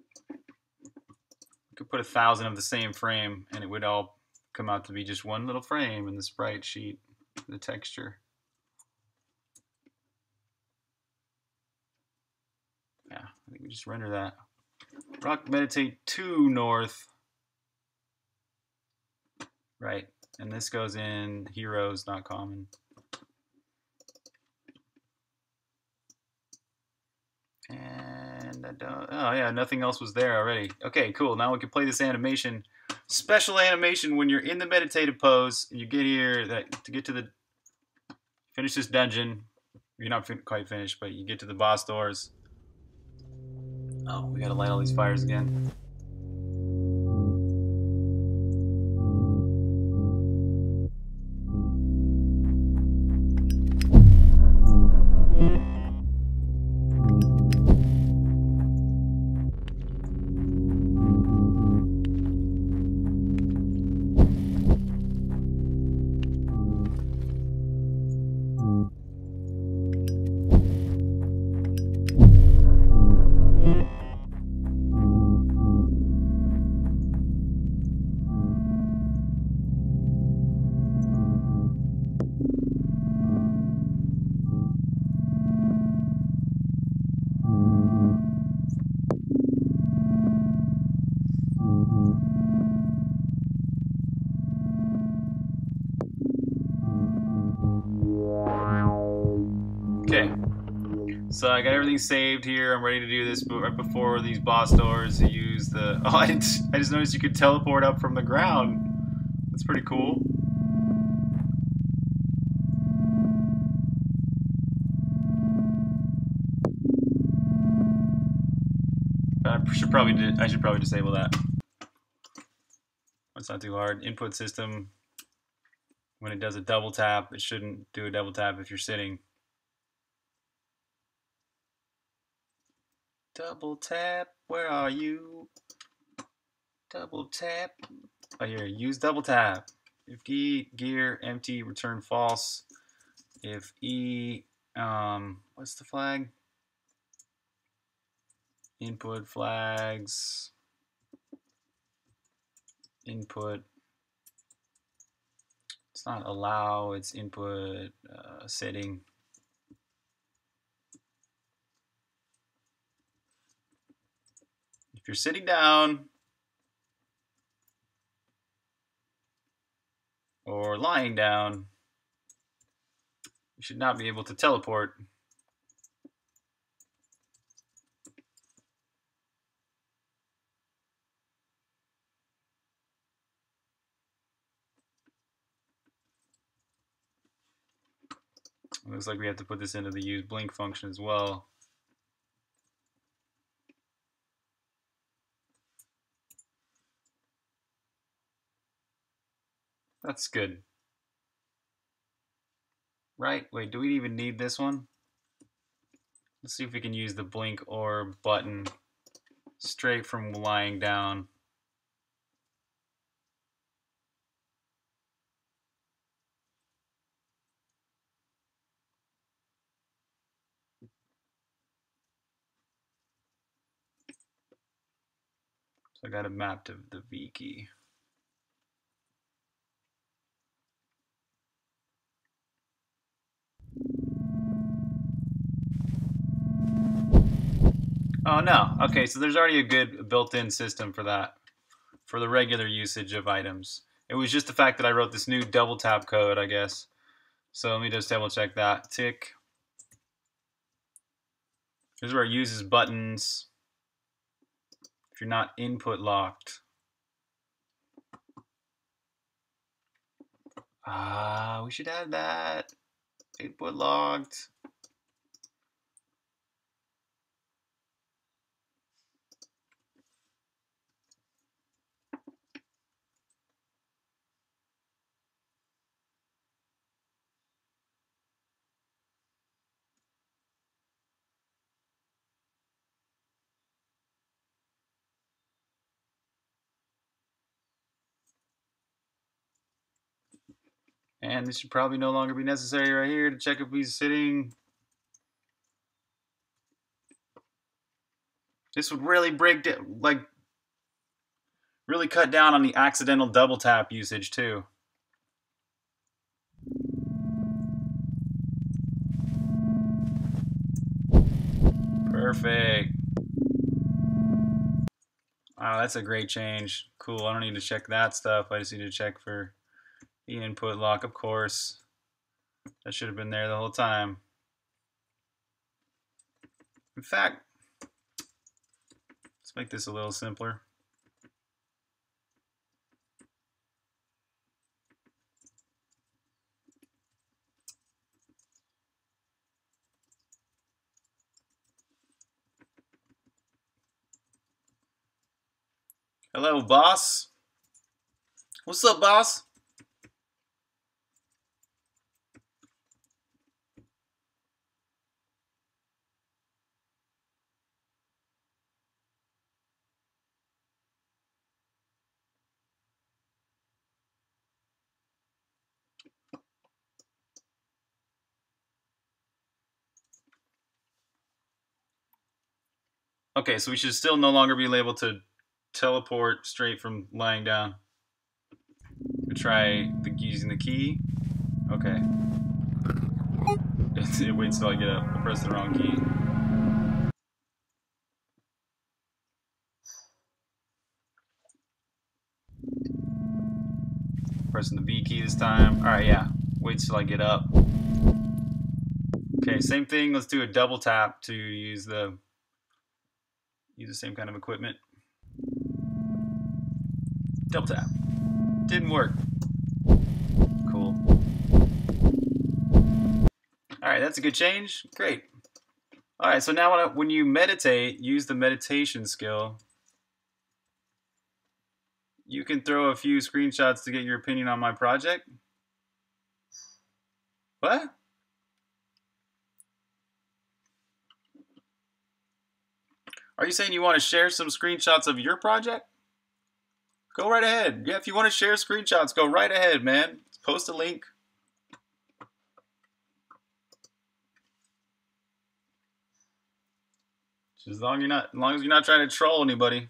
We could put a thousand of the same frame, and it would all come out to be just one little frame in the sprite sheet, the texture. Yeah, I think we just render that. Rock Meditate two north. Right, and this goes in heroes, not common. And I don't, oh yeah, nothing else was there already. Okay, cool, now we can play this animation. Special animation when you're in the meditative pose, and you get here, that to get to the, finish this dungeon. You're not fin quite finished, but you get to the boss doors. Oh, we gotta light all these fires again. Okay, so I got everything saved here. I'm ready to do this, but right before these boss doors, you use the. Oh, I, didn't, I just noticed you could teleport up from the ground. That's pretty cool. I should probably I should probably disable that. It's not too hard. Input system. When it does a double tap, it shouldn't do a double tap if you're sitting. Double tap, where are you? Double tap. Oh, here, use double tap. If E, gear, empty, return false. If E, um, what's the flag? Input flags. Input. It's not allow, it's input uh, setting. If you're sitting down or lying down, you should not be able to teleport. It looks like we have to put this into the use blink function as well. That's good. Right? Wait, do we even need this one? Let's see if we can use the blink or button straight from lying down. So I got it mapped to the V key. Oh no, okay, so there's already a good built-in system for that, for the regular usage of items. It was just the fact that I wrote this new double tap code, I guess. So let me just double check that. Tick. This is where it uses buttons if you're not input locked. Ah, we should add that. Input locked. And this should probably no longer be necessary right here to check if he's sitting. This would really break down, like, really cut down on the accidental double tap usage too. Perfect. Wow, that's a great change. Cool, I don't need to check that stuff. I just need to check for the input lock, of course. That should have been there the whole time. In fact, let's make this a little simpler. Hello, boss. What's up, boss? Okay, so we should still no longer be able to teleport straight from lying down. We try the, using the key. Okay. It waits till I get up. I pressed the wrong key. Pressing the V key this time. Alright, yeah. Waits till I get up. Okay, same thing. Let's do a double tap to use the use the same kind of equipment. Double tap. Didn't work. Cool. Alright, that's a good change. Great. Alright, so now when you meditate, use the meditation skill. You can throw a few screenshots to get your opinion on my project. What? Are you saying you want to share some screenshots of your project? Go right ahead. Yeah, if you want to share screenshots, go right ahead, man. Post a link. As long as you're not, as long as you're not trying to troll anybody.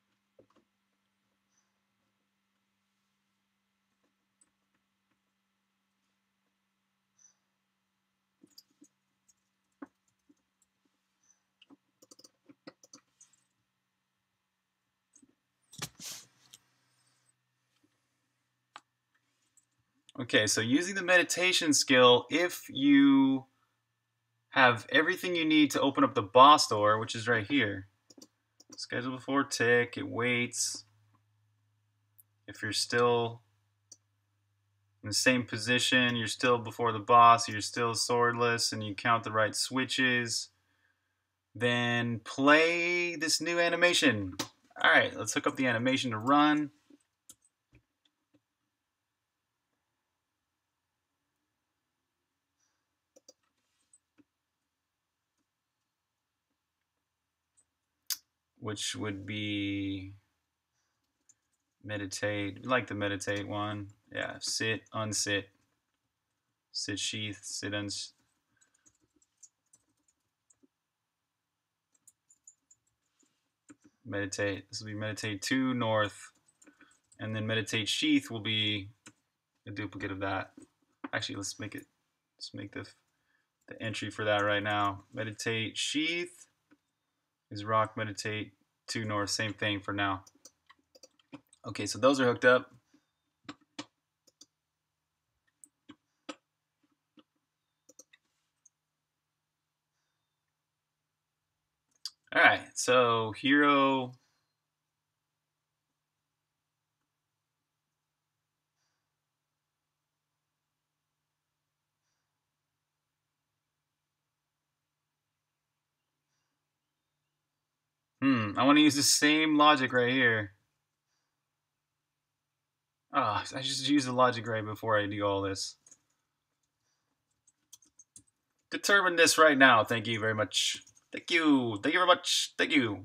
Okay, so using the meditation skill, if you have everything you need to open up the boss door, which is right here. Schedule before tick, it waits. If you're still in the same position, you're still before the boss, you're still swordless, and you count the right switches, then play this new animation. All right, let's hook up the animation to run. Which would be meditate. We like the meditate one. Yeah, sit, unsit, sit, sheath, sit, uns. Meditate. This will be meditate two north, and then meditate sheath will be a duplicate of that. Actually, let's make it. Let's make the the entry for that right now. Meditate sheath is rock meditate two north. Same thing for now. Okay, so those are hooked up. All right, so hero. Hmm, I want to use the same logic right here. Ah, oh, I just use the logic right before I do all this. Determine this right now. Thank you very much. Thank you. Thank you very much. Thank you.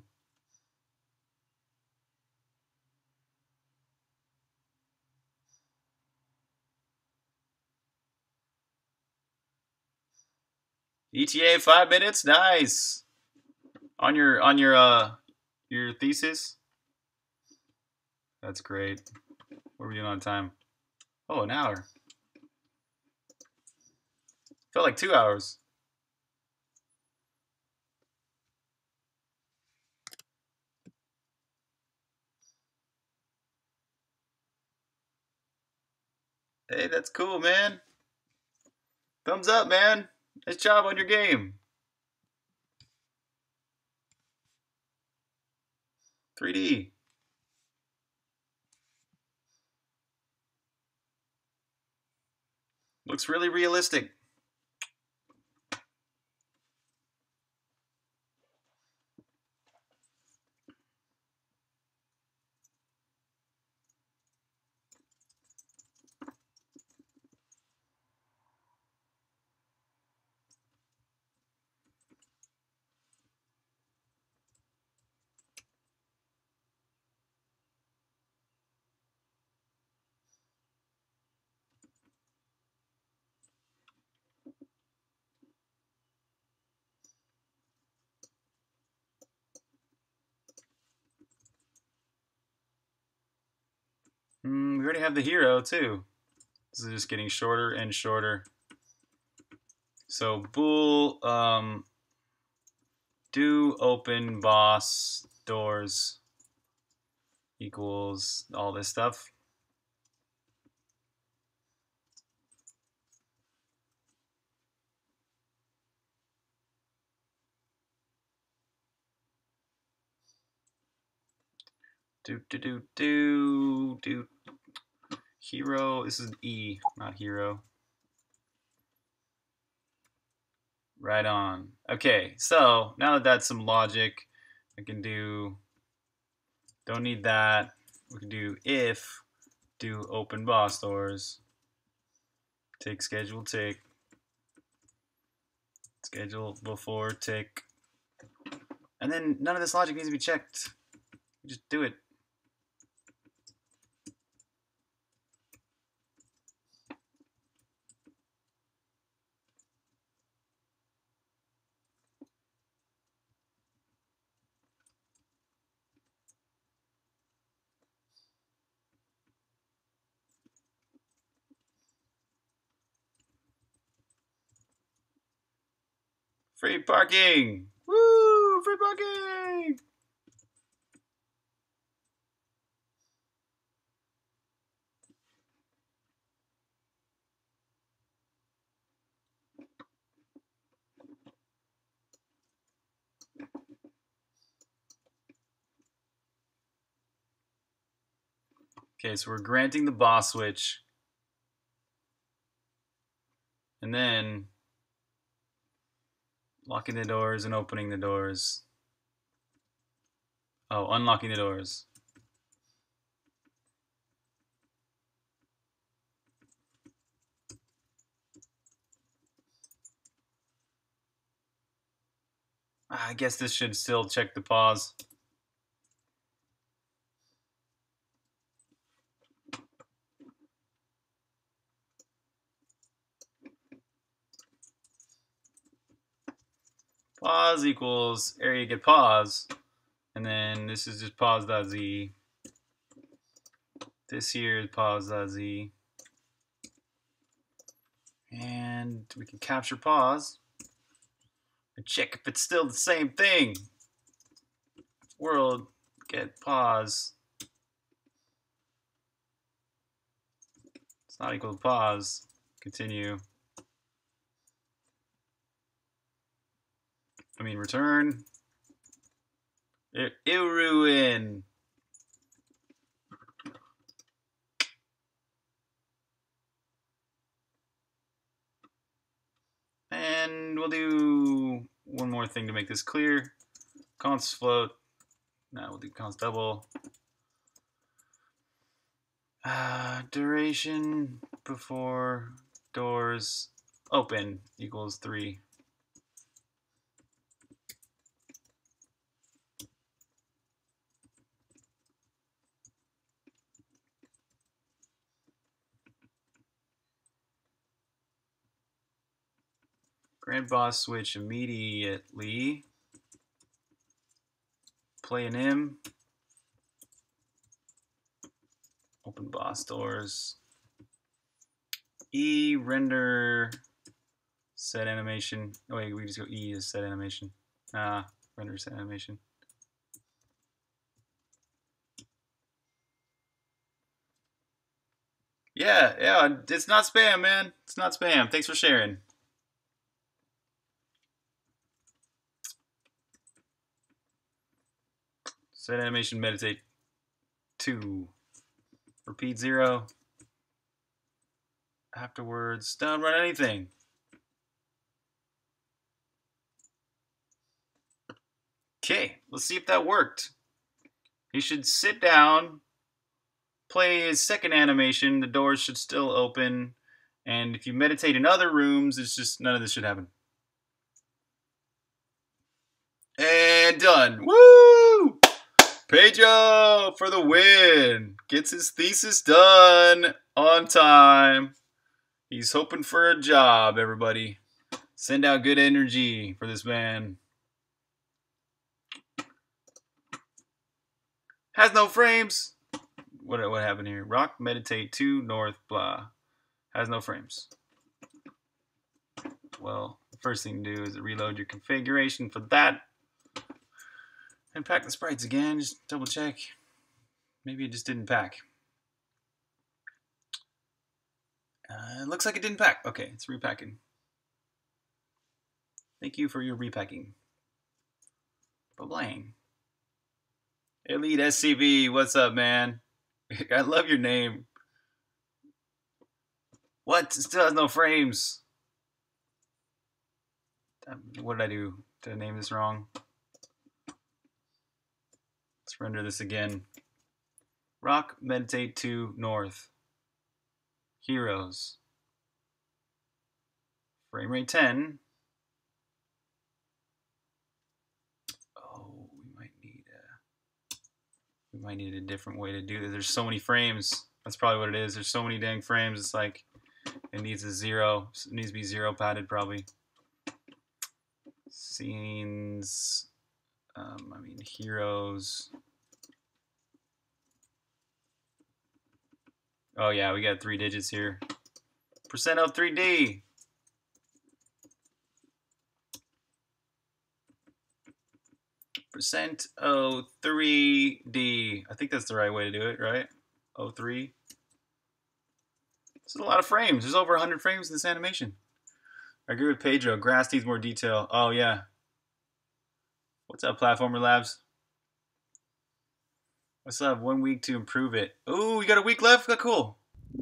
E T A five minutes. Nice. On your on your uh your thesis. That's great. What are we doing on time? Oh, an hour. Felt like two hours. Hey, that's cool, man. Thumbs up, man. Nice job on your game. three D. Looks really realistic. Mm, we already have the hero, too. This is just getting shorter and shorter. So, bool, um, do open boss doors equals all this stuff. Do, do, do, do, do. Hero, this is an E, not hero. Right on. Okay, so now that that's some logic, I can do, don't need that. We can do if, do open boss doors, tick schedule tick, schedule before tick, and then none of this logic needs to be checked. Just do it. Free parking! Woo! Free parking! Okay, so we're granting the boss switch. And then locking the doors and opening the doors. Oh, unlocking the doors. I guess this should still check the pause. Pause equals area get pause. And then this is just pause.z. This here is pause.z. And we can capture pause and check if it's still the same thing. World get pause. It's not equal to pause. Continue. I mean return. Ilruin. And we'll do one more thing to make this clear. Const float. Now we'll do const double. Uh, duration before doors open equals three. Grant boss switch immediately. Play an im. Open boss doors. E render set animation. Oh wait, we just go E is set animation. Ah, render set animation. Yeah, yeah, it's not spam, man. It's not spam. Thanks for sharing. Set animation meditate two. Repeat zero. Afterwards, don't run anything. Okay, let's see if that worked. He should sit down, play his second animation. The doors should still open. And if you meditate in other rooms, it's just none of this should happen. And done. Woo! Pedro for the win. Gets his thesis done on time. He's hoping for a job, everybody. Send out good energy for this man. Has no frames. What, what happened here? Rock, meditate, two, north, blah. Has no frames. Well, the first thing to do is reload your configuration for that. And pack the sprites again. Just double check. Maybe it just didn't pack. Uh, it looks like it didn't pack. Okay, it's repacking. Thank you for your repacking. Blah-blang. Elite S C V, what's up, man? I love your name. What? It still has no frames. What did I do? Did I name this wrong? Let's render this again. Rock, meditate two, north. Heroes. Frame rate ten. Oh, we might need a, we might need a different way to do this. There's so many frames. That's probably what it is. There's so many dang frames. It's like it needs a zero. It needs to be zero padded probably. Scenes. Um, I mean heroes. Oh yeah, we got three digits here. Percent of three D. Percent O three D. I think that's the right way to do it, right? O three. This is a lot of frames. There's over one hundred frames in this animation. I agree with Pedro. Grass needs more detail. Oh yeah. What's up, Platformer Labs? I still have one week to improve it. Ooh, you got a week left? Oh, cool.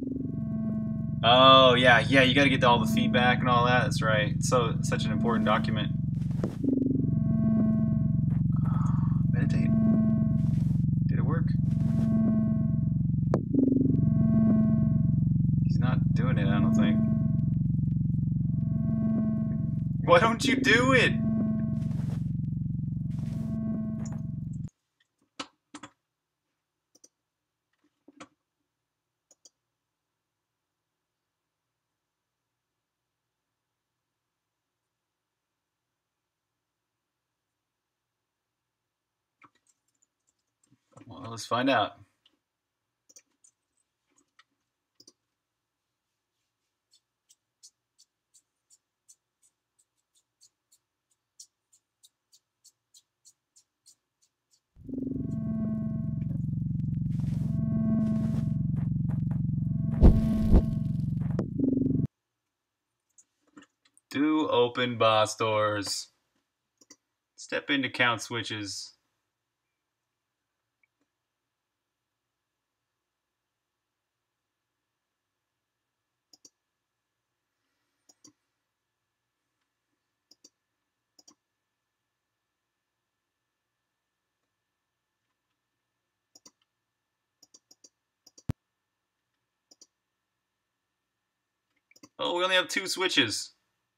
Oh, yeah, yeah, you got to get all the feedback and all that. That's right. It's so such an important document. Meditate. Did it work? He's not doing it, I don't think. Why don't you do it? Well, let's find out. Do open boss doors. Step into count switches. Oh, we only have two switches.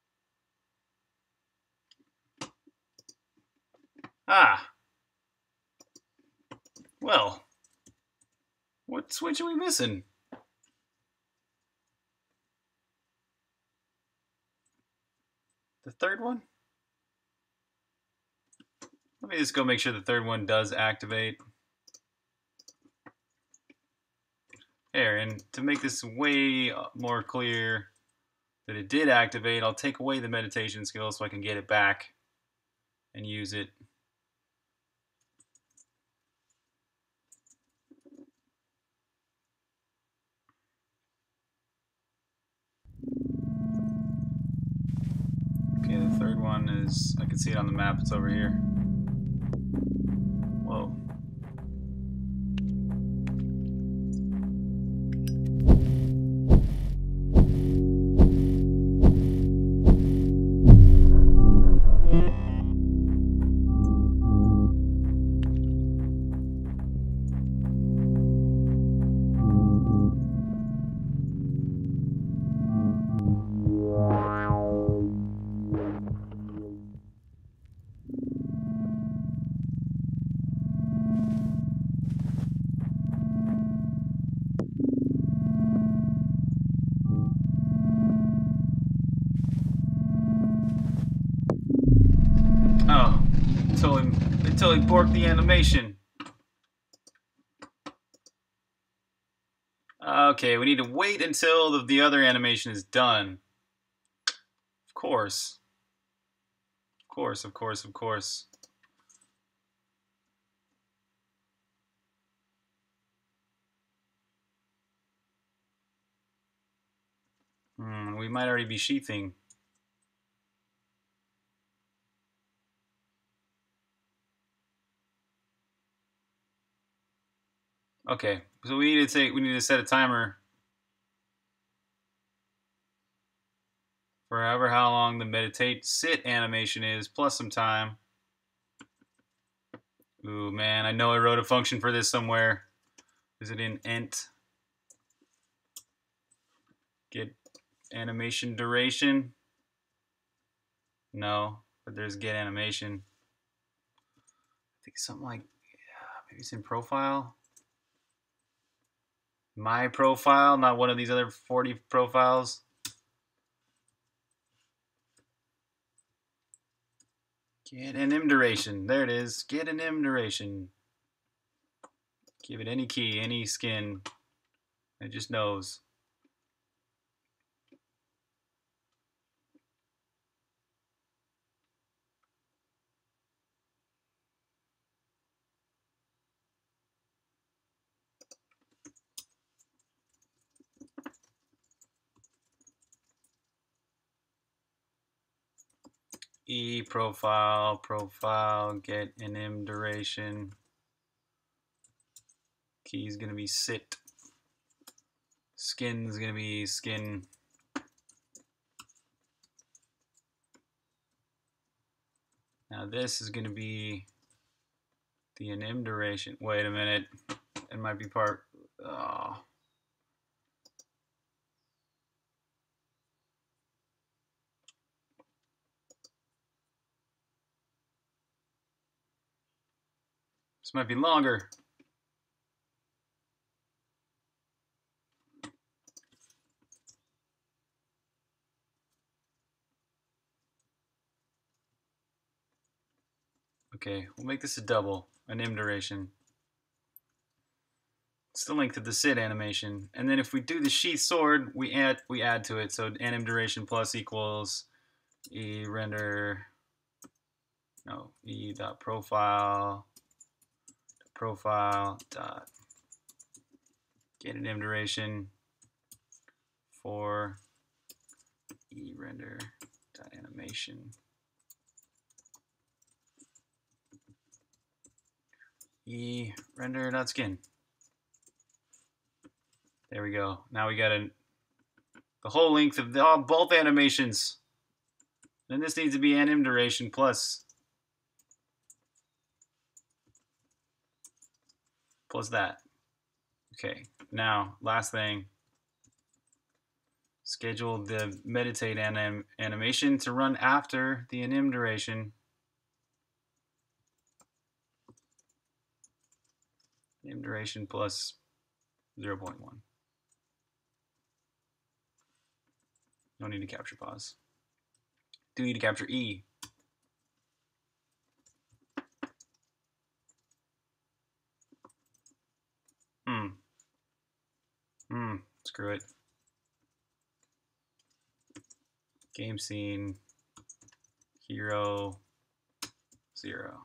Ah. Well. What switch are we missing? The third one? Let me just go make sure the third one does activate. There, and to make this way more clear that it did activate, I'll take away the meditation skill so I can get it back and use it. Okay, the third one is, I can see it on the map, it's over here. Whoa. Oh, it totally, it totally borked the animation. Okay, we need to wait until the, the other animation is done. Of course. Of course, of course, of course. Hmm, we might already be sheathing. Okay, so we need to take, we need to set a timer for however how long the meditate sit animation is, plus some time. Ooh, man, I know I wrote a function for this somewhere. Is it in int? Get animation duration? No, but there's get animation. I think something like, yeah, maybe it's in profile. My profile, not one of these other forty profiles. Get an M duration. There it is. Get an M duration. Give it any key, any skin. It just knows. E profile, profile, get an M duration. Key is going to be sit. Skin is going to be skin. Now this is going to be the anim duration. Wait a minute. It might be part. Oh. This might be longer. Okay, we'll make this a double, an M duration. It's the length of the sit animation, and then if we do the sheath sword, we add we add to it. So anim duration plus equals e render. No, e dot profile profile dot get an M duration for e render dot animation. E render dot skin. There we go. Now we got a, the whole length of the, all, both animations. Then this needs to be anim duration plus plus that. Okay. Now last thing. schedule the meditate anim animation to run after the anim duration. Anim duration plus zero point one. No need to capture pause. Do need to capture E. Hmm. Hmm. Screw it. Game scene. Hero. Zero.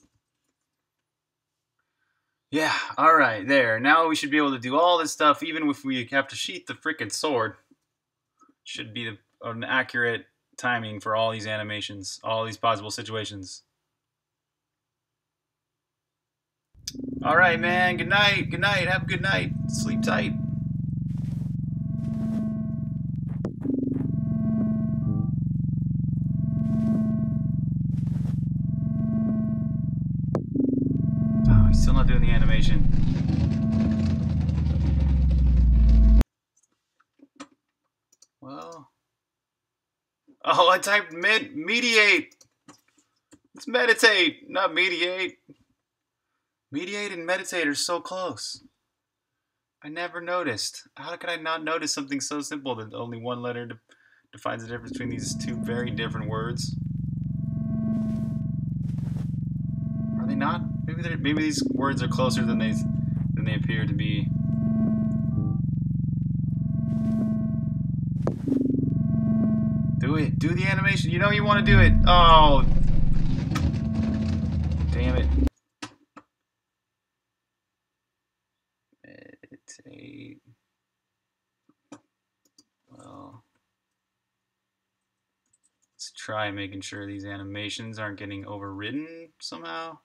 Yeah, alright, there. Now we should be able to do all this stuff even if we have to sheath the frickin' sword. Should be the, an accurate timing for all these animations, all these possible situations. Alright, man. Good night. Good night. Have a good night. Sleep tight. Oh, he's still not doing the animation. Well. Oh, I typed med mediate. It's meditate, not mediate. Mediate and meditate are so close. I never noticed. How could I not notice something so simple that only one letter de defines the difference between these two very different words? Are they not? Maybe they're, maybe these words are closer than they than they appear to be. Do it. Do the animation. You know you want to do it. Oh. Damn it. Meditate. Well, let's try making sure these animations aren't getting overridden somehow.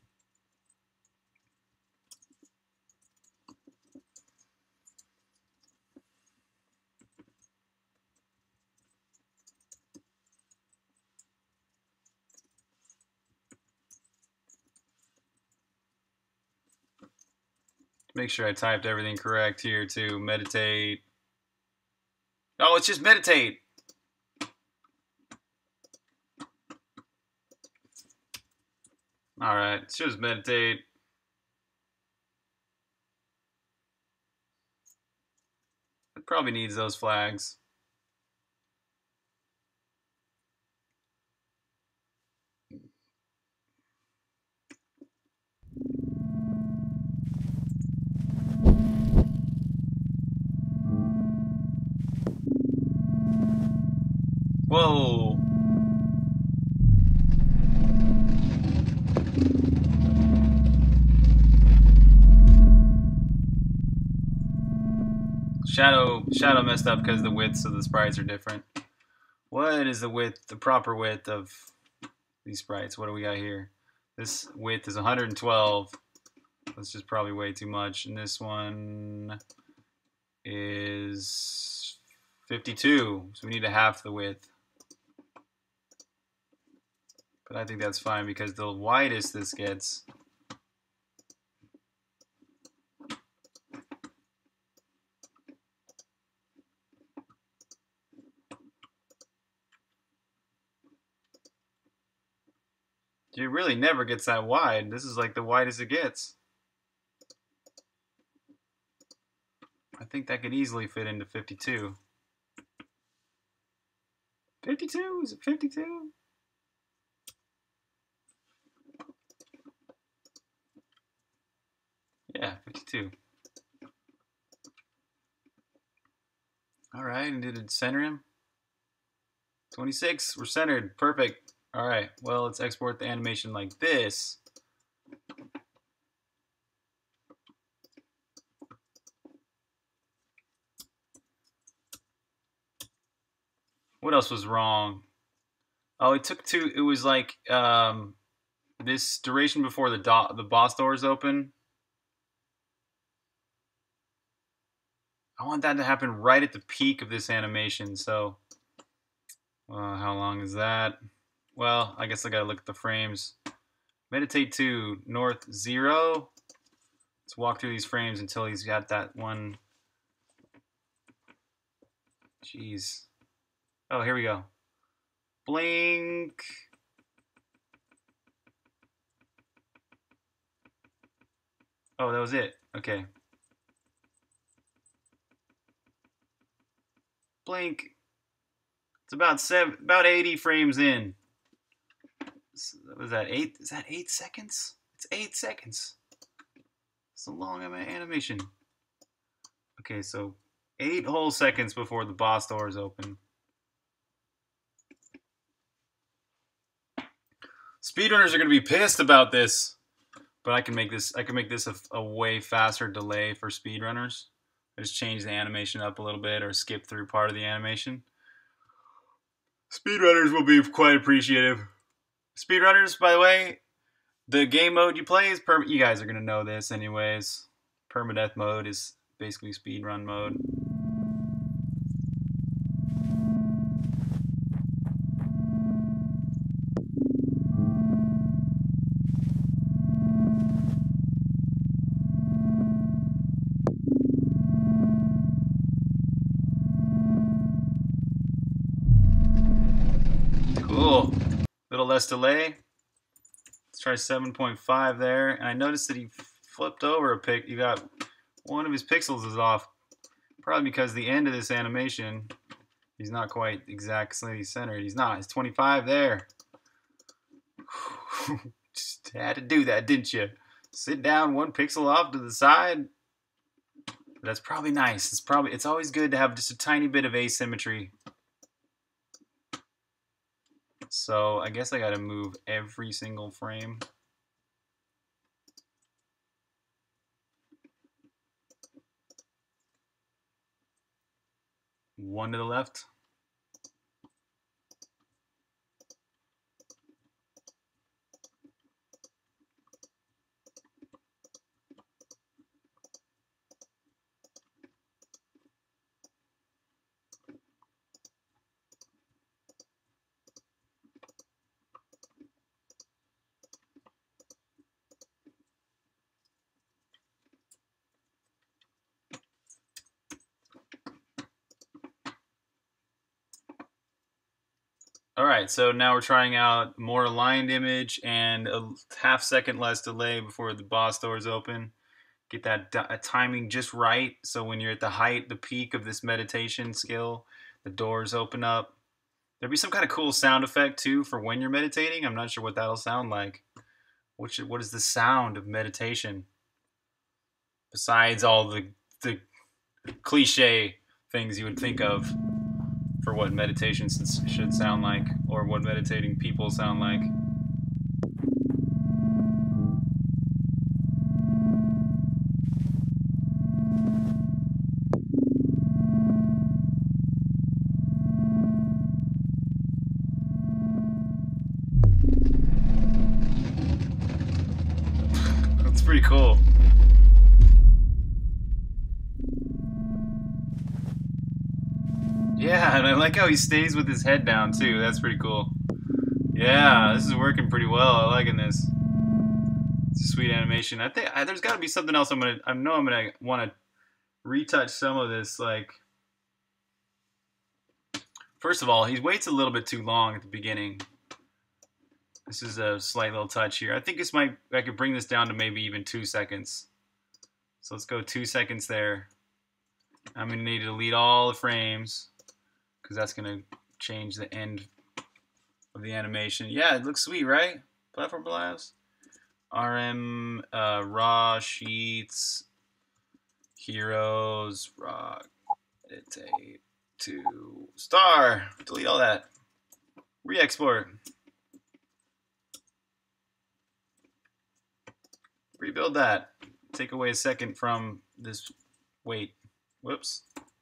Make sure I typed everything correct here too. Meditate. Oh, it's just meditate. All right, it's just meditate. It probably needs those flags. Whoa. Shadow Shadow messed up because the widths of the sprites are different. What is the width, the proper width of these sprites? What do we got here? This width is one hundred twelve. That's just probably way too much. And this one is fifty-two. So we need to half the width. But I think that's fine because the widest this gets it really never gets that wide. This is like the widest it gets. I think that could easily fit into fifty-two. fifty-two? Is it fifty-two? Yeah, fifty-two. Alright, and did it center him? twenty-six, we're centered. Perfect. Alright, well, let's export the animation like this. What else was wrong? Oh, it took two, it was like um, this duration before the, do the boss doors open. I want that to happen right at the peak of this animation, so uh, how long is that? Well, I guess I gotta look at the frames. Meditate to north zero. Let's walk through these frames until he's got that one Jeez. Oh, here we go. Blink. Oh, that was it. Okay. Blink. It's about seven, about eighty frames in. Was that eight? Is that eight seconds? It's eight seconds. It's a long animation. Okay, so eight whole seconds before the boss doors open. Speedrunners are gonna be pissed about this, but I can make this. I can make this a, a way faster delay for speedrunners. I just change the animation up a little bit or skip through part of the animation. Speedrunners will be quite appreciative. Speedrunners, by the way, the game mode you play is perm. You guys are gonna know this anyways. Permadeath mode is basically speedrun mode. Cool. Little less delay. Let's try seven point five there. And I noticed that he flipped over a pic. You got one of his pixels is off. Probably because the end of this animation, he's not quite exactly centered. He's not. It's twenty-five there. Just had to do that, didn't you? Sit down one pixel off to the side. That's probably nice. It's probably it's always good to have just a tiny bit of asymmetry. So I guess I gotta move every single frame. One to the left. All right, so now we're trying out more aligned image and a half second less delay before the boss doors open. Get that timing just right, so when you're at the height, the peak of this meditation skill, the doors open up. There'll be some kind of cool sound effect too for when you're meditating. I'm not sure what that'll sound like. What should, what is the sound of meditation? Besides all the the cliche things you would think of for what meditation should sound like, or what meditating people sound like. That's pretty cool. Yeah, and I like how he stays with his head down too. That's pretty cool. Yeah, this is working pretty well. I'm liking this. It's a sweet animation. I think I, there's got to be something else. I'm gonna. I know I'm gonna want to retouch some of this. Like, first of all, he waits a little bit too long at the beginning. This is a slight little touch here. I think this might. I could bring this down to maybe even two seconds. So let's go two seconds there. I'm gonna need to delete all the frames, because that's going to change the end of the animation. Yeah, it looks sweet, right? Platform Blast. R M, uh, Raw, Sheets, Heroes, Raw, Meditate, to Star. Delete all that. Re-export. Rebuild that. Take away a second from this wait. Whoops.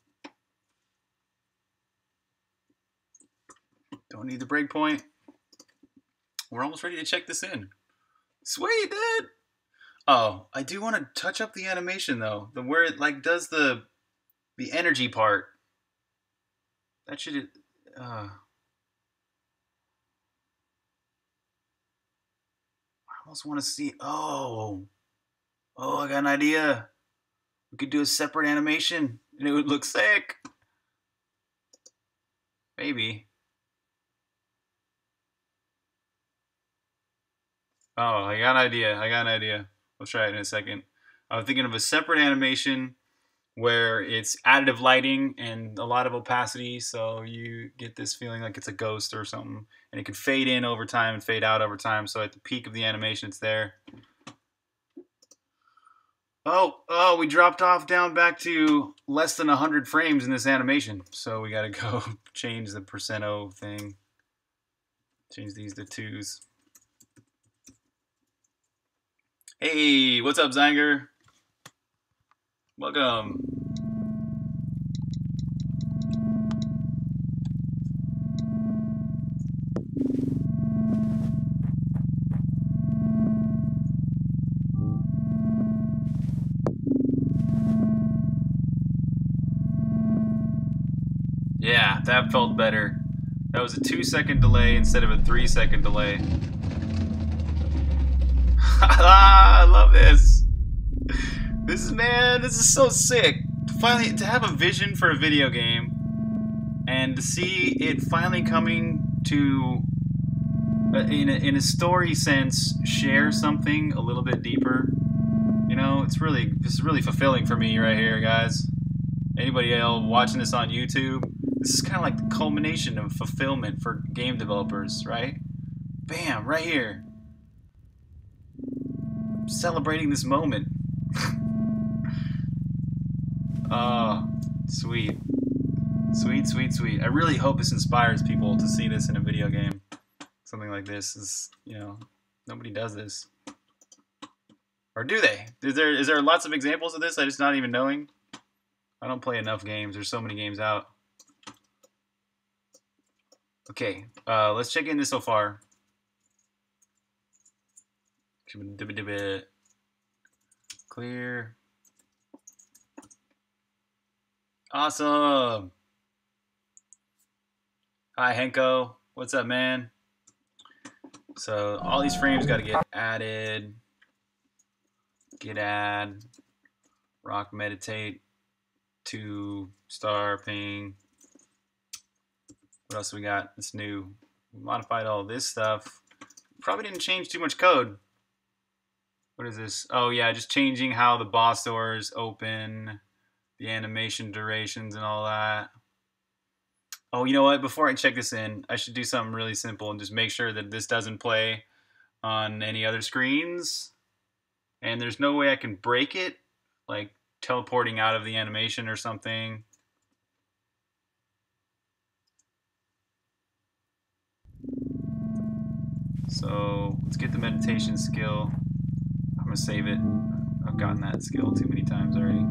Don't need the breakpoint. We're almost ready to check this in. Sweet, dude. Oh, I do want to touch up the animation though. The where it like does the the energy part. That should. Uh, I almost want to see. Oh, oh, I got an idea. We could do a separate animation, and it would look sick. Maybe. Oh, I got an idea. I got an idea. We'll try it in a second. I'm thinking of a separate animation where it's additive lighting and a lot of opacity, so you get this feeling like it's a ghost or something, and it can fade in over time and fade out over time, so at the peak of the animation it's there. Oh, oh, we dropped off down back to less than one hundred frames in this animation, so we gotta go change the percento thing. Change these to twos. Hey, what's up, Zanger? Welcome. Yeah, that felt better. That was a two second delay instead of a three second delay. I love this. This is, man, this is so sick. Finally, to have a vision for a video game and to see it finally coming to, uh, in, a, in a story sense, share something a little bit deeper. You know, it's really, this is really fulfilling for me right here, guys. Anybody else watching this on YouTube? This is kind of like the culmination of fulfillment for game developers, right? Bam, right here. Celebrating this moment. Oh, sweet. Sweet, sweet, sweet. I really hope this inspires people to see this in a video game. Something like this is, you know, nobody does this. Or do they? Is there is there lots of examples of this I just not even knowing? I don't play enough games. There's so many games out. Okay, uh, let's check in this so far. Clear. Awesome. Hi, Henko. What's up, man? So all these frames got to get added. Git add. Rock meditate. Two star ping. What else we got? It's new. We modified all this stuff. Probably didn't change too much code. What is this? Oh yeah, just changing how the boss doors open, the animation durations and all that. Oh, you know what? Before I check this in, I should do something really simple and just make sure that this doesn't play on any other screens. And there's no way I can break it, like teleporting out of the animation or something. So let's get the meditation skill. I'm gonna save it. I've gotten that skill too many times already.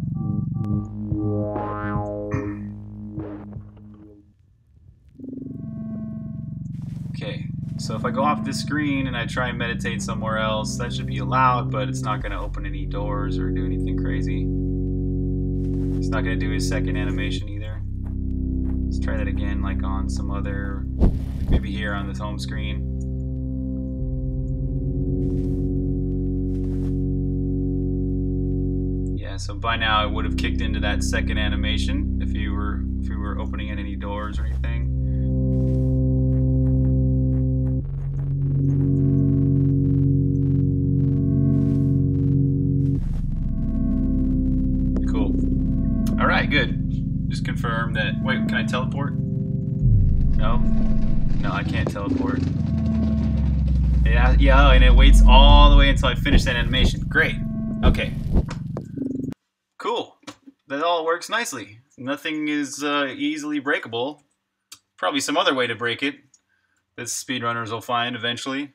Okay, so if I go off this screen and I try and meditate somewhere else, that should be allowed, but it's not gonna open any doors or do anything crazy. It's not gonna do his second animation either. Let's try that again, like on some other, maybe here on this home screen. So by now it would have kicked into that second animation if you were if you were opening any doors or anything. Cool. All right, good. Just confirm that. Wait, can I teleport? No, no, I can't teleport. Yeah, yeah, and it waits all the way until I finish that animation. Great. Okay. Cool. That all works nicely. Nothing is uh, easily breakable. Probably some other way to break it that speedrunners will find eventually.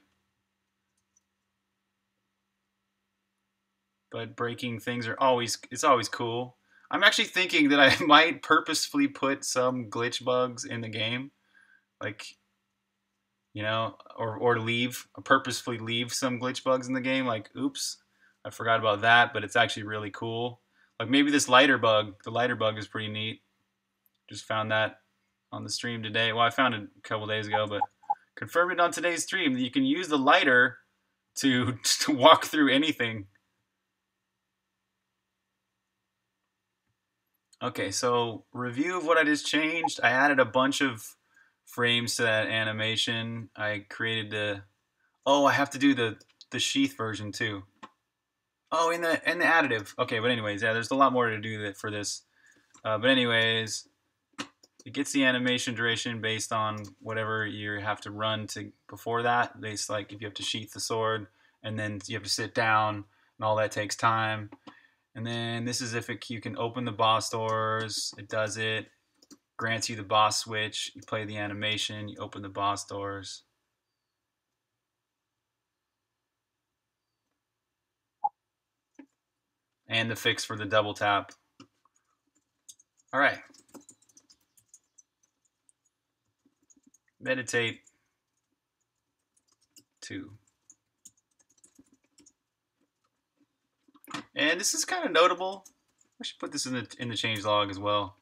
But breaking things are always, it's always cool. I'm actually thinking that I might purposefully put some glitch bugs in the game. Like, you know, or, or leave, purposefully leave some glitch bugs in the game. Like, oops, I forgot about that, but it's actually really cool. Like maybe this lighter bug, the lighter bug is pretty neat. Just found that on the stream today. Well, I found it a couple days ago, but confirmed it on today's stream that you can use the lighter to, to walk through anything. Okay, so review of what I just changed. I added a bunch of frames to that animation. I created the... Oh, I have to do the, the sheath version too. Oh, in the in the additive. Okay, but anyways, yeah, there's a lot more to do that for this. Uh, but anyways, it gets the animation duration based on whatever you have to run to before that. Based like if you have to sheath the sword and then you have to sit down and all that takes time. And then this is if it, you can open the boss doors. It does it. Grants you the boss switch. You play the animation. You open the boss doors. And the fix for the double tap. All right. Meditate two. And this is kind of notable. I should put this in the in the change log as well.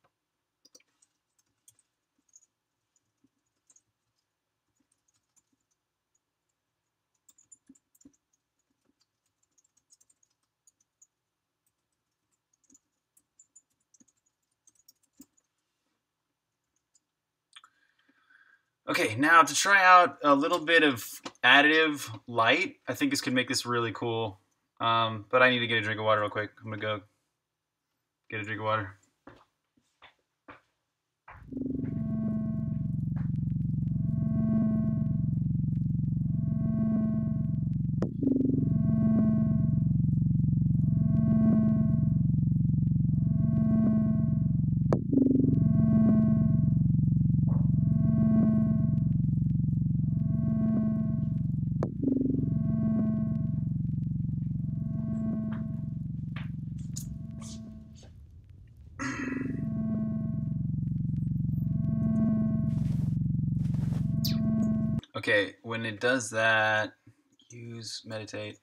Okay, now to try out a little bit of additive light, I think this could make this really cool. Um, but I need to get a drink of water real quick. I'm gonna go get a drink of water. Okay, when it does that, use meditate.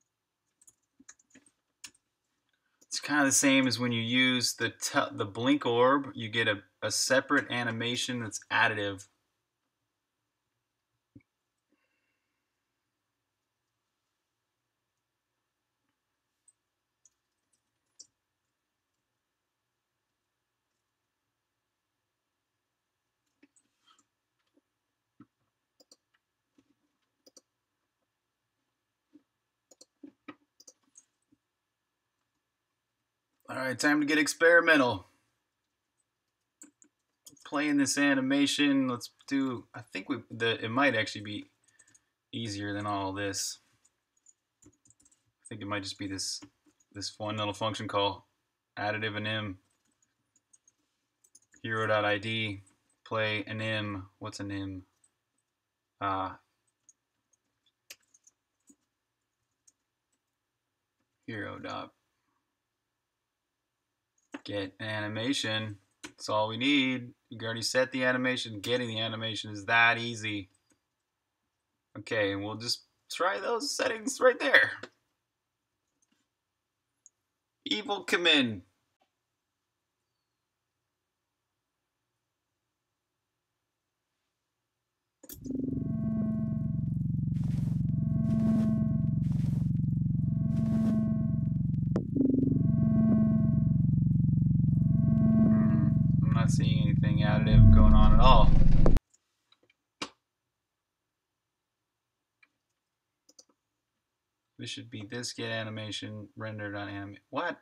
It's kind of the same as when you use the the blink orb. You get a, a separate animation that's additive. All right, time to get experimental. Playing this animation. Let's do. I think we the it might actually be easier than all this. I think it might just be this this one little function called additive anim. Hero.id play anim. What's anim? Uh, hero dot get animation. That's all we need. We already set the animation. Getting the animation is that easy. Okay, and we'll just try those settings right there. Evil come in. Not seeing anything additive going on at all. This should be this get animation rendered on anim. What?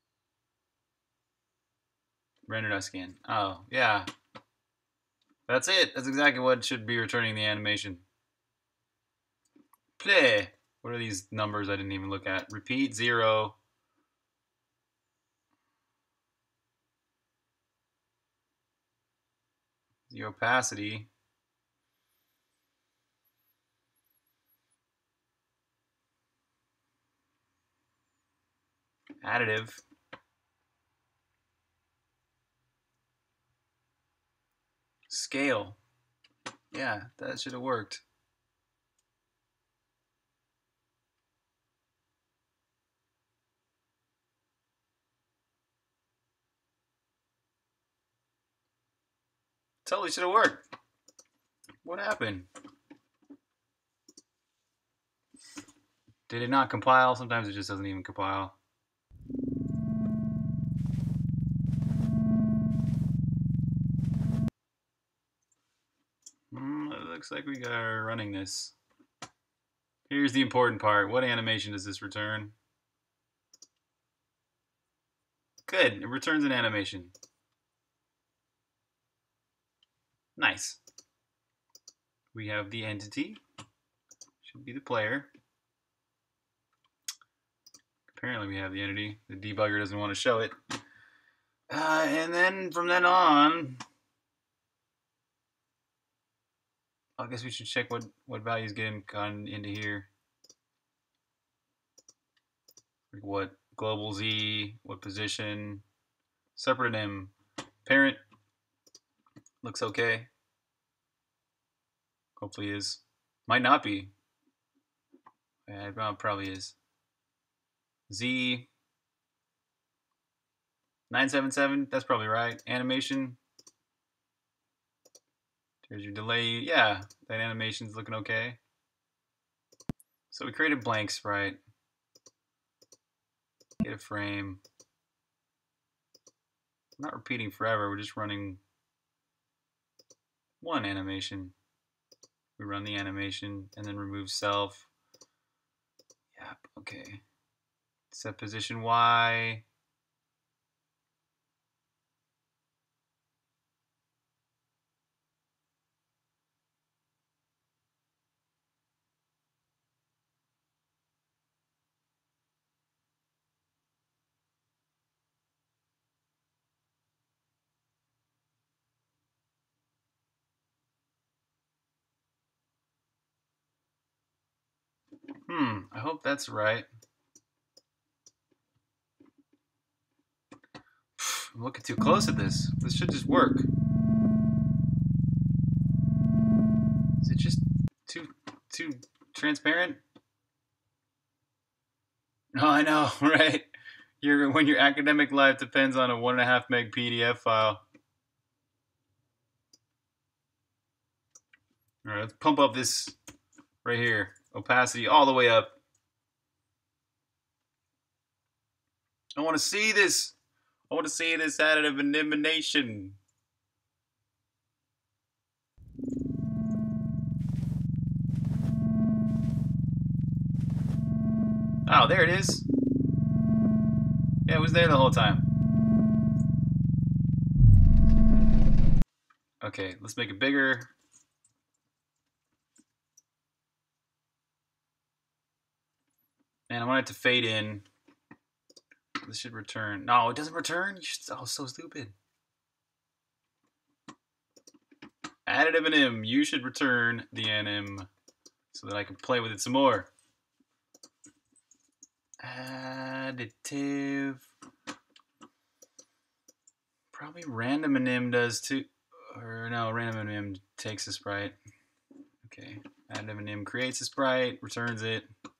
Rendered on scan. Oh, yeah. That's it. That's exactly what should be returning the animation. Play. What are these numbers I didn't even look at? Repeat zero. The opacity. Additive. Scale. Yeah, that should have worked. Totally should have worked. What happened? Did it not compile? Sometimes it just doesn't even compile. looks like we are running this. Here's the important part. What animation does this return? Good, it returns an animation. Nice. We have the entity. Should be the player. Apparently we have the entity. The debugger doesn't want to show it. Uh, and then from then on, I guess we should check what, what values get gone into here. Like what global Z, what position, separate M, parent, looks okay. Hopefully is. Might not be. Yeah, it probably is. Z, nine seven seven, that's probably right. Animation. There's your delay. Yeah, that animation's looking okay. So we created blank sprite. Get a frame. I'm not repeating forever, we're just running one animation. We run the animation and then remove self. Yep, okay. Set position Y. Hmm, I hope that's right. I'm looking too close at this. This should just work. Is it just too too transparent? Oh, I know, right? Your when your academic life depends on a one and a half meg P D F file. All right, let's pump up this right here. Opacity all the way up. I want to see this. I want to see this additive elimination. Oh, there it is. Yeah, it was there the whole time. Okay, let's make it bigger. And I want it to fade in. This should return. No, it doesn't return? Oh, so stupid. Additive anim. You should return the anim so that I can play with it some more. Additive. Probably random anim does too. Or no, random anim takes a sprite. Okay. Additive anim creates a sprite, returns it.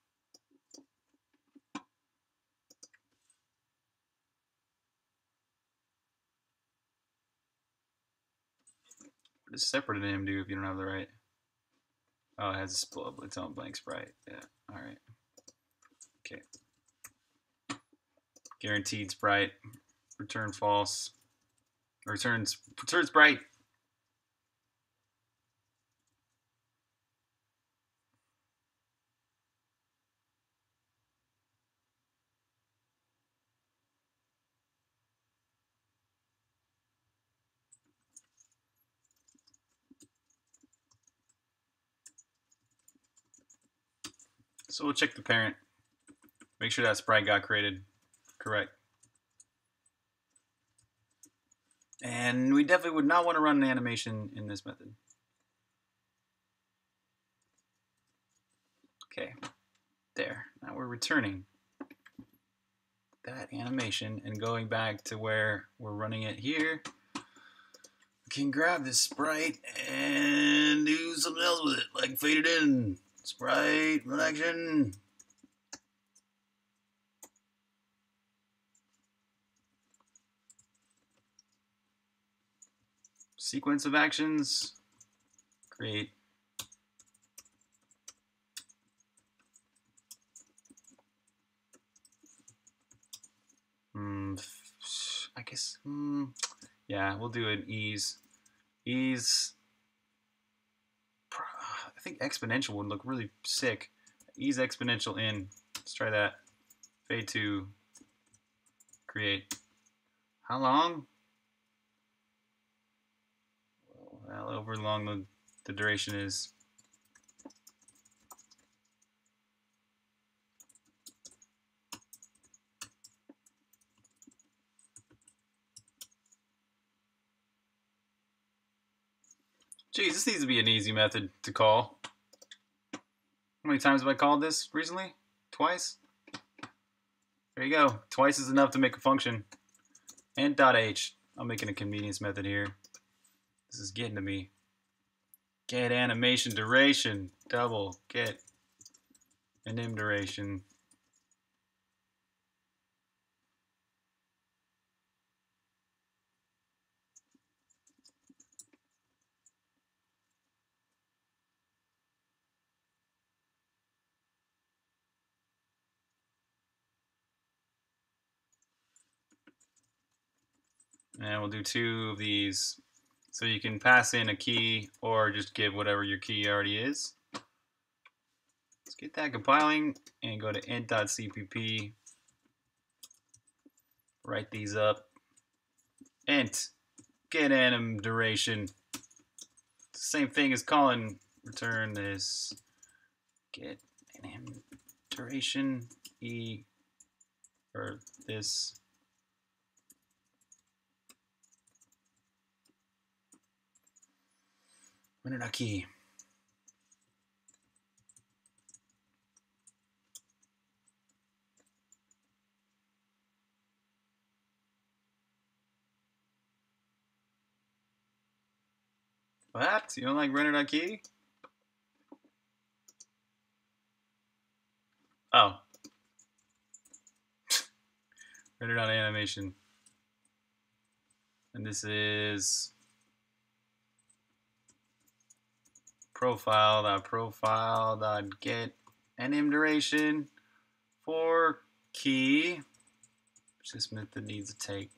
What does separate anim do if you don't have the right? Oh, it has its own blank sprite. Yeah. All right. Okay. Guaranteed sprite. Return false. Returns return sprite. So we'll check the parent. Make sure that sprite got created correct. And we definitely would not want to run an animation in this method. Okay, there. Now we're returning that animation and going back to where we're running it here. We can grab this sprite and do something else with it, like fade it in. Sprite, run action. Sequence of actions. Create. Mm, I guess, mm, yeah, we'll do an ease. Ease. think exponential would look really sick. Ease exponential in. Let's try that. Fade to create. How long? Well, however long the, the duration is. Geez, this needs to be an easy method to call. How many times have I called this recently? Twice? There you go. Twice is enough to make a function. Int.h. I'm making a convenience method here. This is getting to me. Get animation duration. Double. Get anim duration. And we'll do two of these. So you can pass in a key or just give whatever your key already is. Let's get that compiling and go to int.cpp. Write these up. Int get anim duration. Same thing as calling return this get anim duration e or this. Render key. What? You don't like render.key? Oh. Render.animation. And this is profile.profile.get anim duration for key, which this method needs to take.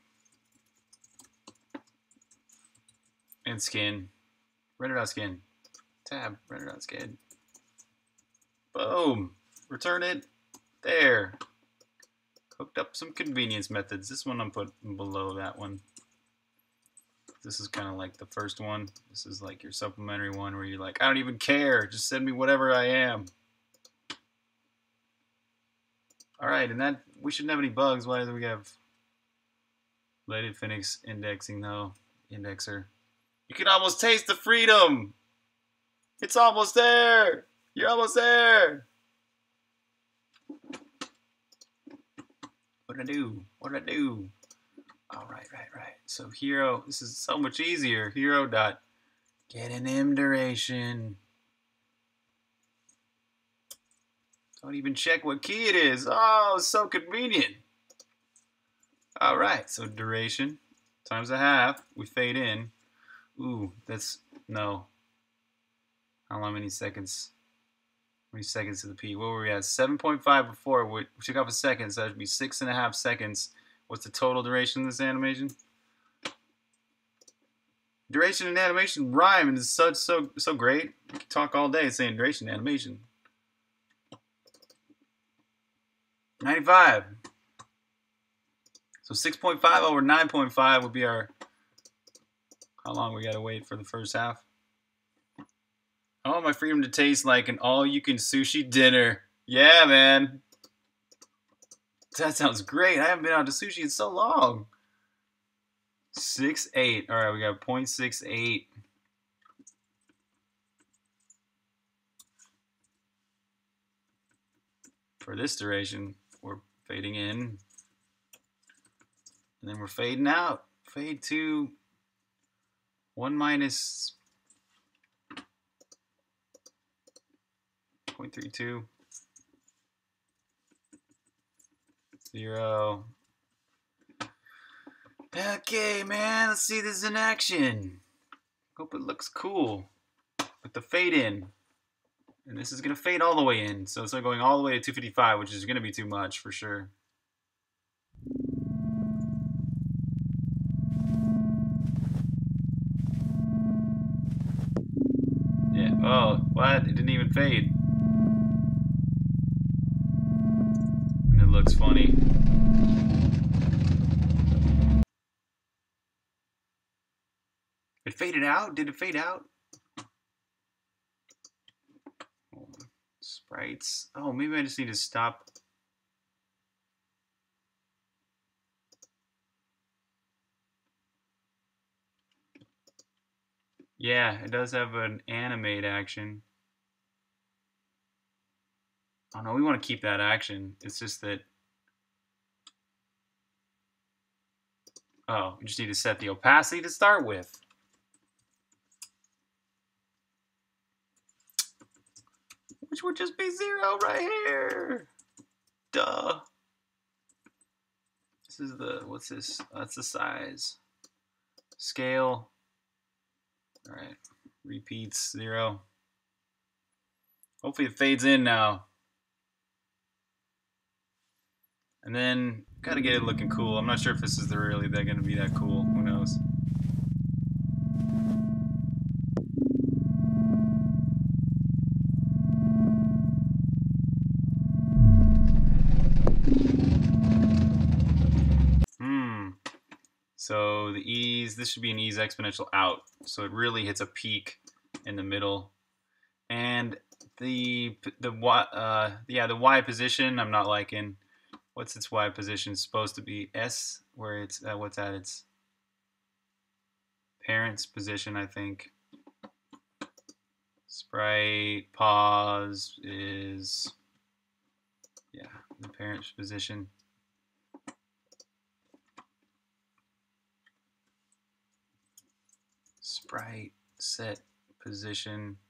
And skin. Render.skin. Tab. Render.skin. Boom. Return it. There. Hooked up some convenience methods. This one I'm putting below that one. This is kind of like the first one. This is like your supplementary one where you're like, I don't even care. Just send me whatever I am. All right, and that we shouldn't have any bugs. Why do we have related Phoenix indexing though? Indexer. You can almost taste the freedom. It's almost there. You're almost there. What did I do? What did I do? All right, right, right. So hero, this is so much easier. Hero dot get anim duration. Don't even check what key it is. Oh, it's so convenient. All right, so duration times a half. We fade in. Ooh, that's no. How long? Many seconds? How many seconds to the P? What were we at? seven point five before. We took off a second, so that would be six and a half seconds. What's the total duration of this animation? Duration and animation rhyme, and it's such so so great. We can talk all day saying duration and animation. ninety-five. So six point five over nine point five would be our. How long we gotta wait for the first half? I want my freedom to taste like an all-you-can sushi dinner. Yeah, man. That sounds great. I haven't been out to sushi in so long. six eight. All right, we got zero point six eight. For this duration, we're fading in. And then we're fading out. Fade to one minus zero point three two. Zero. Okay, man, let's see this in action. Hope it looks cool with the fade in. And this is going to fade all the way in. So it's going all the way to two fifty-five, which is going to be too much for sure. Yeah, minute. Oh, what? It didn't even fade. And it looks funny. It faded out? Did it fade out? Oh, sprites. Oh, maybe I just need to stop. Yeah, it does have an animate action. Oh no, we want to keep that action. It's just that... Oh, we just need to set the opacity to start with. Which would just be zero right here. Duh. This is the... What's this? That's the size. Scale. Alright. Repeats, zero. Hopefully it fades in now. And then, gotta get it looking cool. I'm not sure if this is the really they're gonna be that cool. Who knows? Hmm. So the ease, this should be an ease exponential out. So it really hits a peak in the middle. And the the y uh yeah the y position I'm not liking. What's its y position supposed to be? S, where it's uh, what's that? Its parent's position, I think. Sprite pause is yeah the parent's position. Sprite set position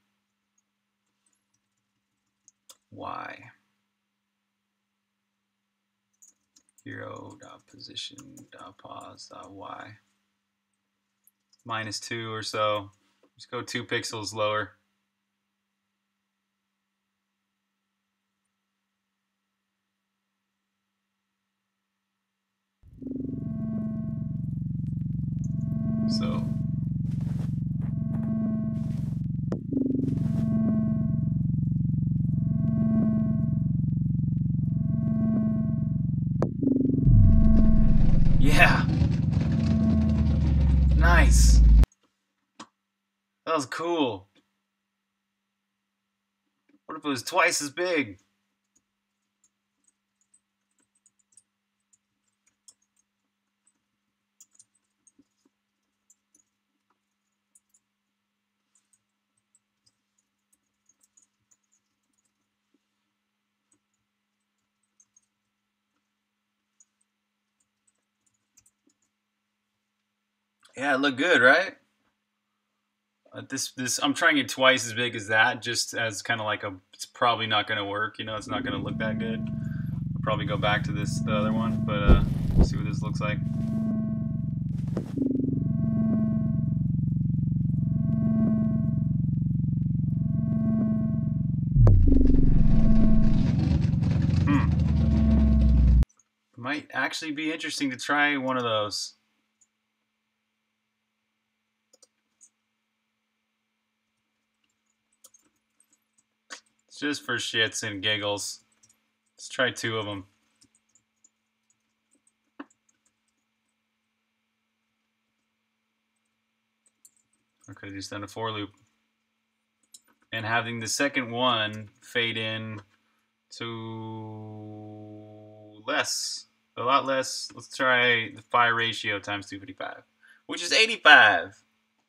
y. Hero dot position dot pause dot y. Minus two or so. Just go two pixels lower. So yeah. Nice. That was cool. What if it was twice as big? Yeah, it looked good, right? Uh, this this I'm trying it twice as big as that, just as kind of like a. It's probably not going to work. You know, it's not going to look that good. I'll probably go back to this the other one, but uh, see what this looks like. Hmm. Might actually be interesting to try one of those. Just for shits and giggles. Let's try two of them. Okay, just done a for loop. And having the second one fade in to less. A lot less. Let's try the phi ratio times two fifty-five, which is eighty-five.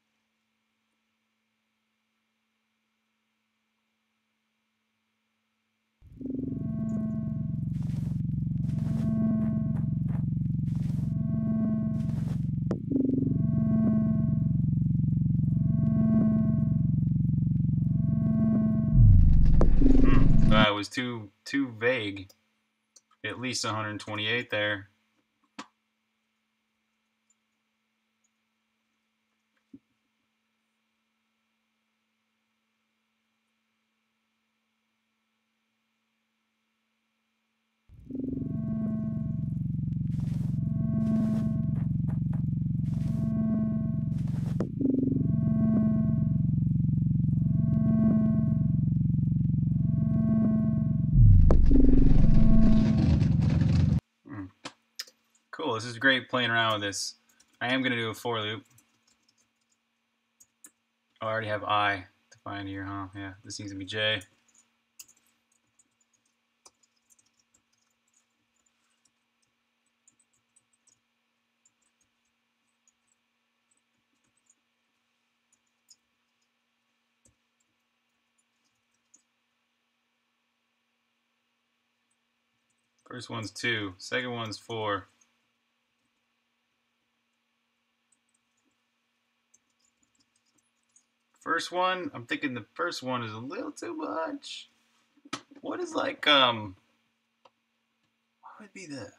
Uh, it was too too vague. At least one hundred twenty-eight there. Cool, this is great playing around with this. I am going to do a for loop. Oh, I already have I defined here, huh? Yeah, this needs to be J. First one's two, second one's four. First one, I'm thinking the first one is a little too much. What is like, um, what would be the,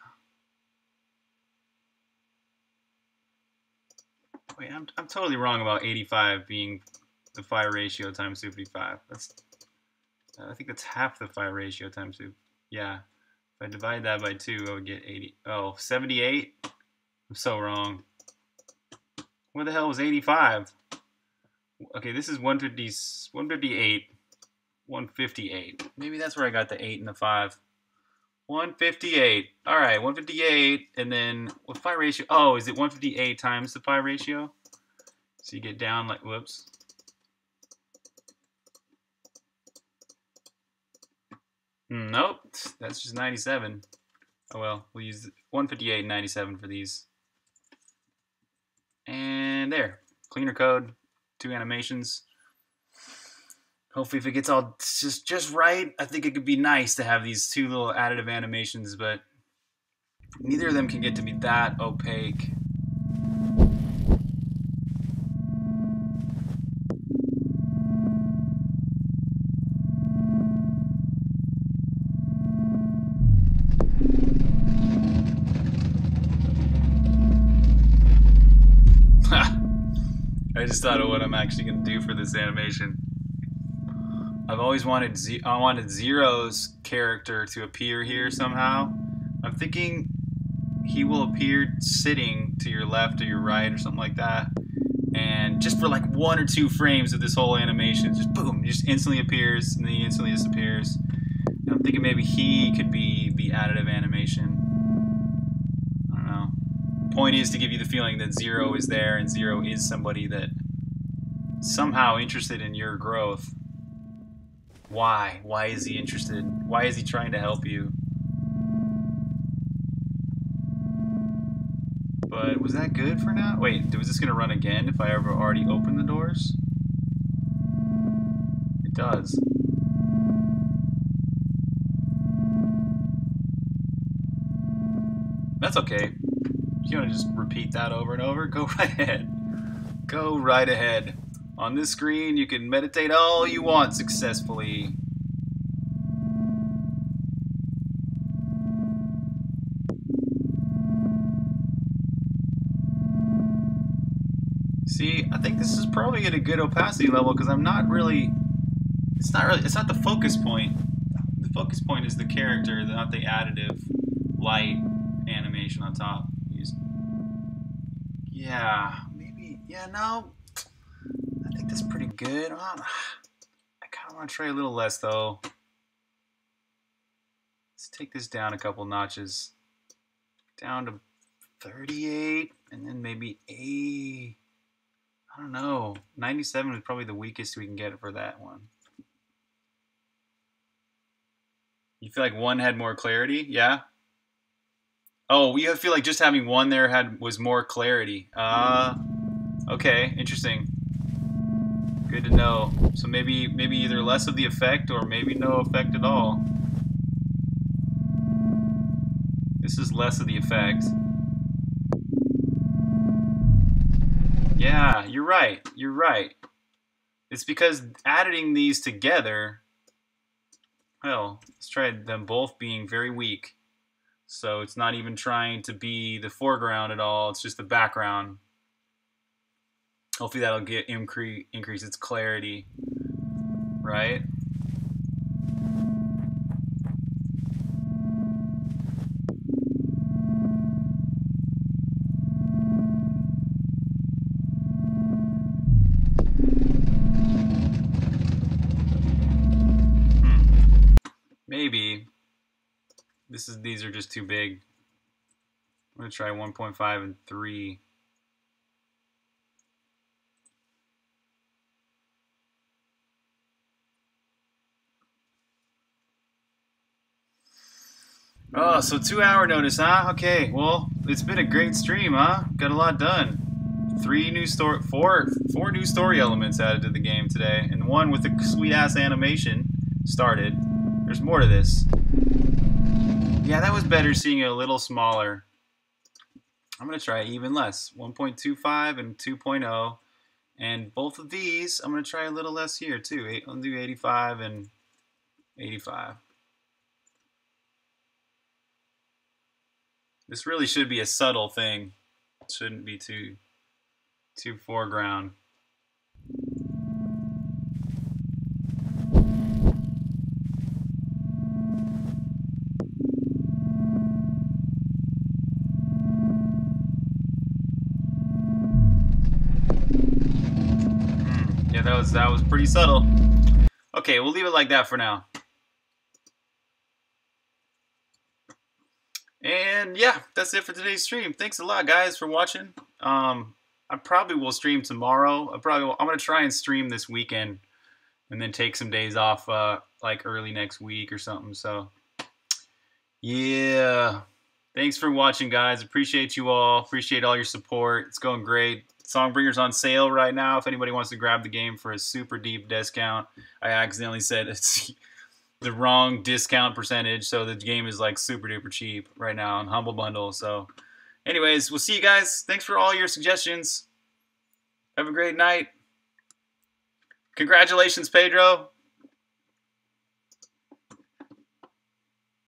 wait, I'm, I'm totally wrong about eighty-five being the phi ratio times two fifty-five. That's, I think that's half the phi ratio times two. Yeah, if I divide that by two, I would get eighty. Oh, seventy-eight? I'm so wrong. What the hell was eighty-five? Okay, this is one fifty, one fifty-eight, one fifty-eight. Maybe that's where I got the eight and the five. one fifty-eight. All right, one fifty-eight, and then what phi ratio? Oh, is it one fifty-eight times the phi ratio? So you get down like, whoops. Nope, that's just ninety-seven. Oh well, we'll use one fifty-eight and ninety-seven for these. And there, cleaner code. Two animations. Hopefully if it gets all just just right, I think it could be nice to have these two little additive animations, but neither of them can get to be that opaque. I just thought of what I'm actually going to do for this animation. I've always wanted Z I wanted Zero's character to appear here somehow. I'm thinking he will appear sitting to your left or your right or something like that. And just for like one or two frames of this whole animation, just boom, just instantly appears and then he instantly disappears. And I'm thinking maybe he could be the additive animation. I don't know. Point is to give you the feeling that Zero is there and Zero is somebody that somehow interested in your growth. Why? Why is he interested? Why is he trying to help you? But was that good for now? Wait, was this gonna run again if I ever already opened the doors? It does. That's okay. You want to just repeat that over and over? Go right ahead. Go right ahead. On this screen, you can meditate all you want successfully. See, I think this is probably at a good opacity level because I'm not really, it's not really, it's not the focus point. The focus point is the character, not the additive light animation on top. Yeah, maybe, yeah, no, I think that's pretty good. I kind of want to try a little less though. Let's take this down a couple notches. Down to thirty-eight, and then maybe eight. I don't know. ninety-seven is probably the weakest we can get for that one. You feel like one had more clarity? Yeah? Oh, you feel like just having one there had was more clarity. Uh, okay, interesting. Good to know. So maybe maybe either less of the effect or maybe no effect at all. This is less of the effect. Yeah, you're right. You're right. It's because adding these together, well, let's try them both being very weak. So it's not even trying to be the foreground at all, it's just the background. Hopefully that'll get increase increase its clarity, right? Hmm. Maybe. This is, these are just too big. I'm going to try one point five and three. Oh, so two hour notice, huh? Okay, well, it's been a great stream, huh? Got a lot done. Three new story, four, four new story elements added to the game today, and one with a sweet ass animation started. There's more to this. Yeah, that was better seeing it a little smaller. I'm gonna try even less, one point two five and two point oh, and both of these I'm gonna try a little less here too. I'll do eighty-five and eighty-five. This really should be a subtle thing. It shouldn't be too, too foreground. Mm, yeah, that was that was pretty subtle. Okay, we'll leave it like that for now. And yeah, that's it for today's stream. Thanks a lot, guys, for watching. Um, I probably will stream tomorrow. I probably will, I'm gonna try and stream this weekend, and then take some days off, uh, like early next week or something. So yeah, thanks for watching, guys. Appreciate you all. Appreciate all your support. It's going great. Songbringer's on sale right now. If anybody wants to grab the game for a super deep discount, I accidentally said it's the wrong discount percentage, so the game is like super duper cheap right now on Humble Bundle. So anyways, we'll see you guys. Thanks for all your suggestions. Have a great night. Congratulations, Pedro.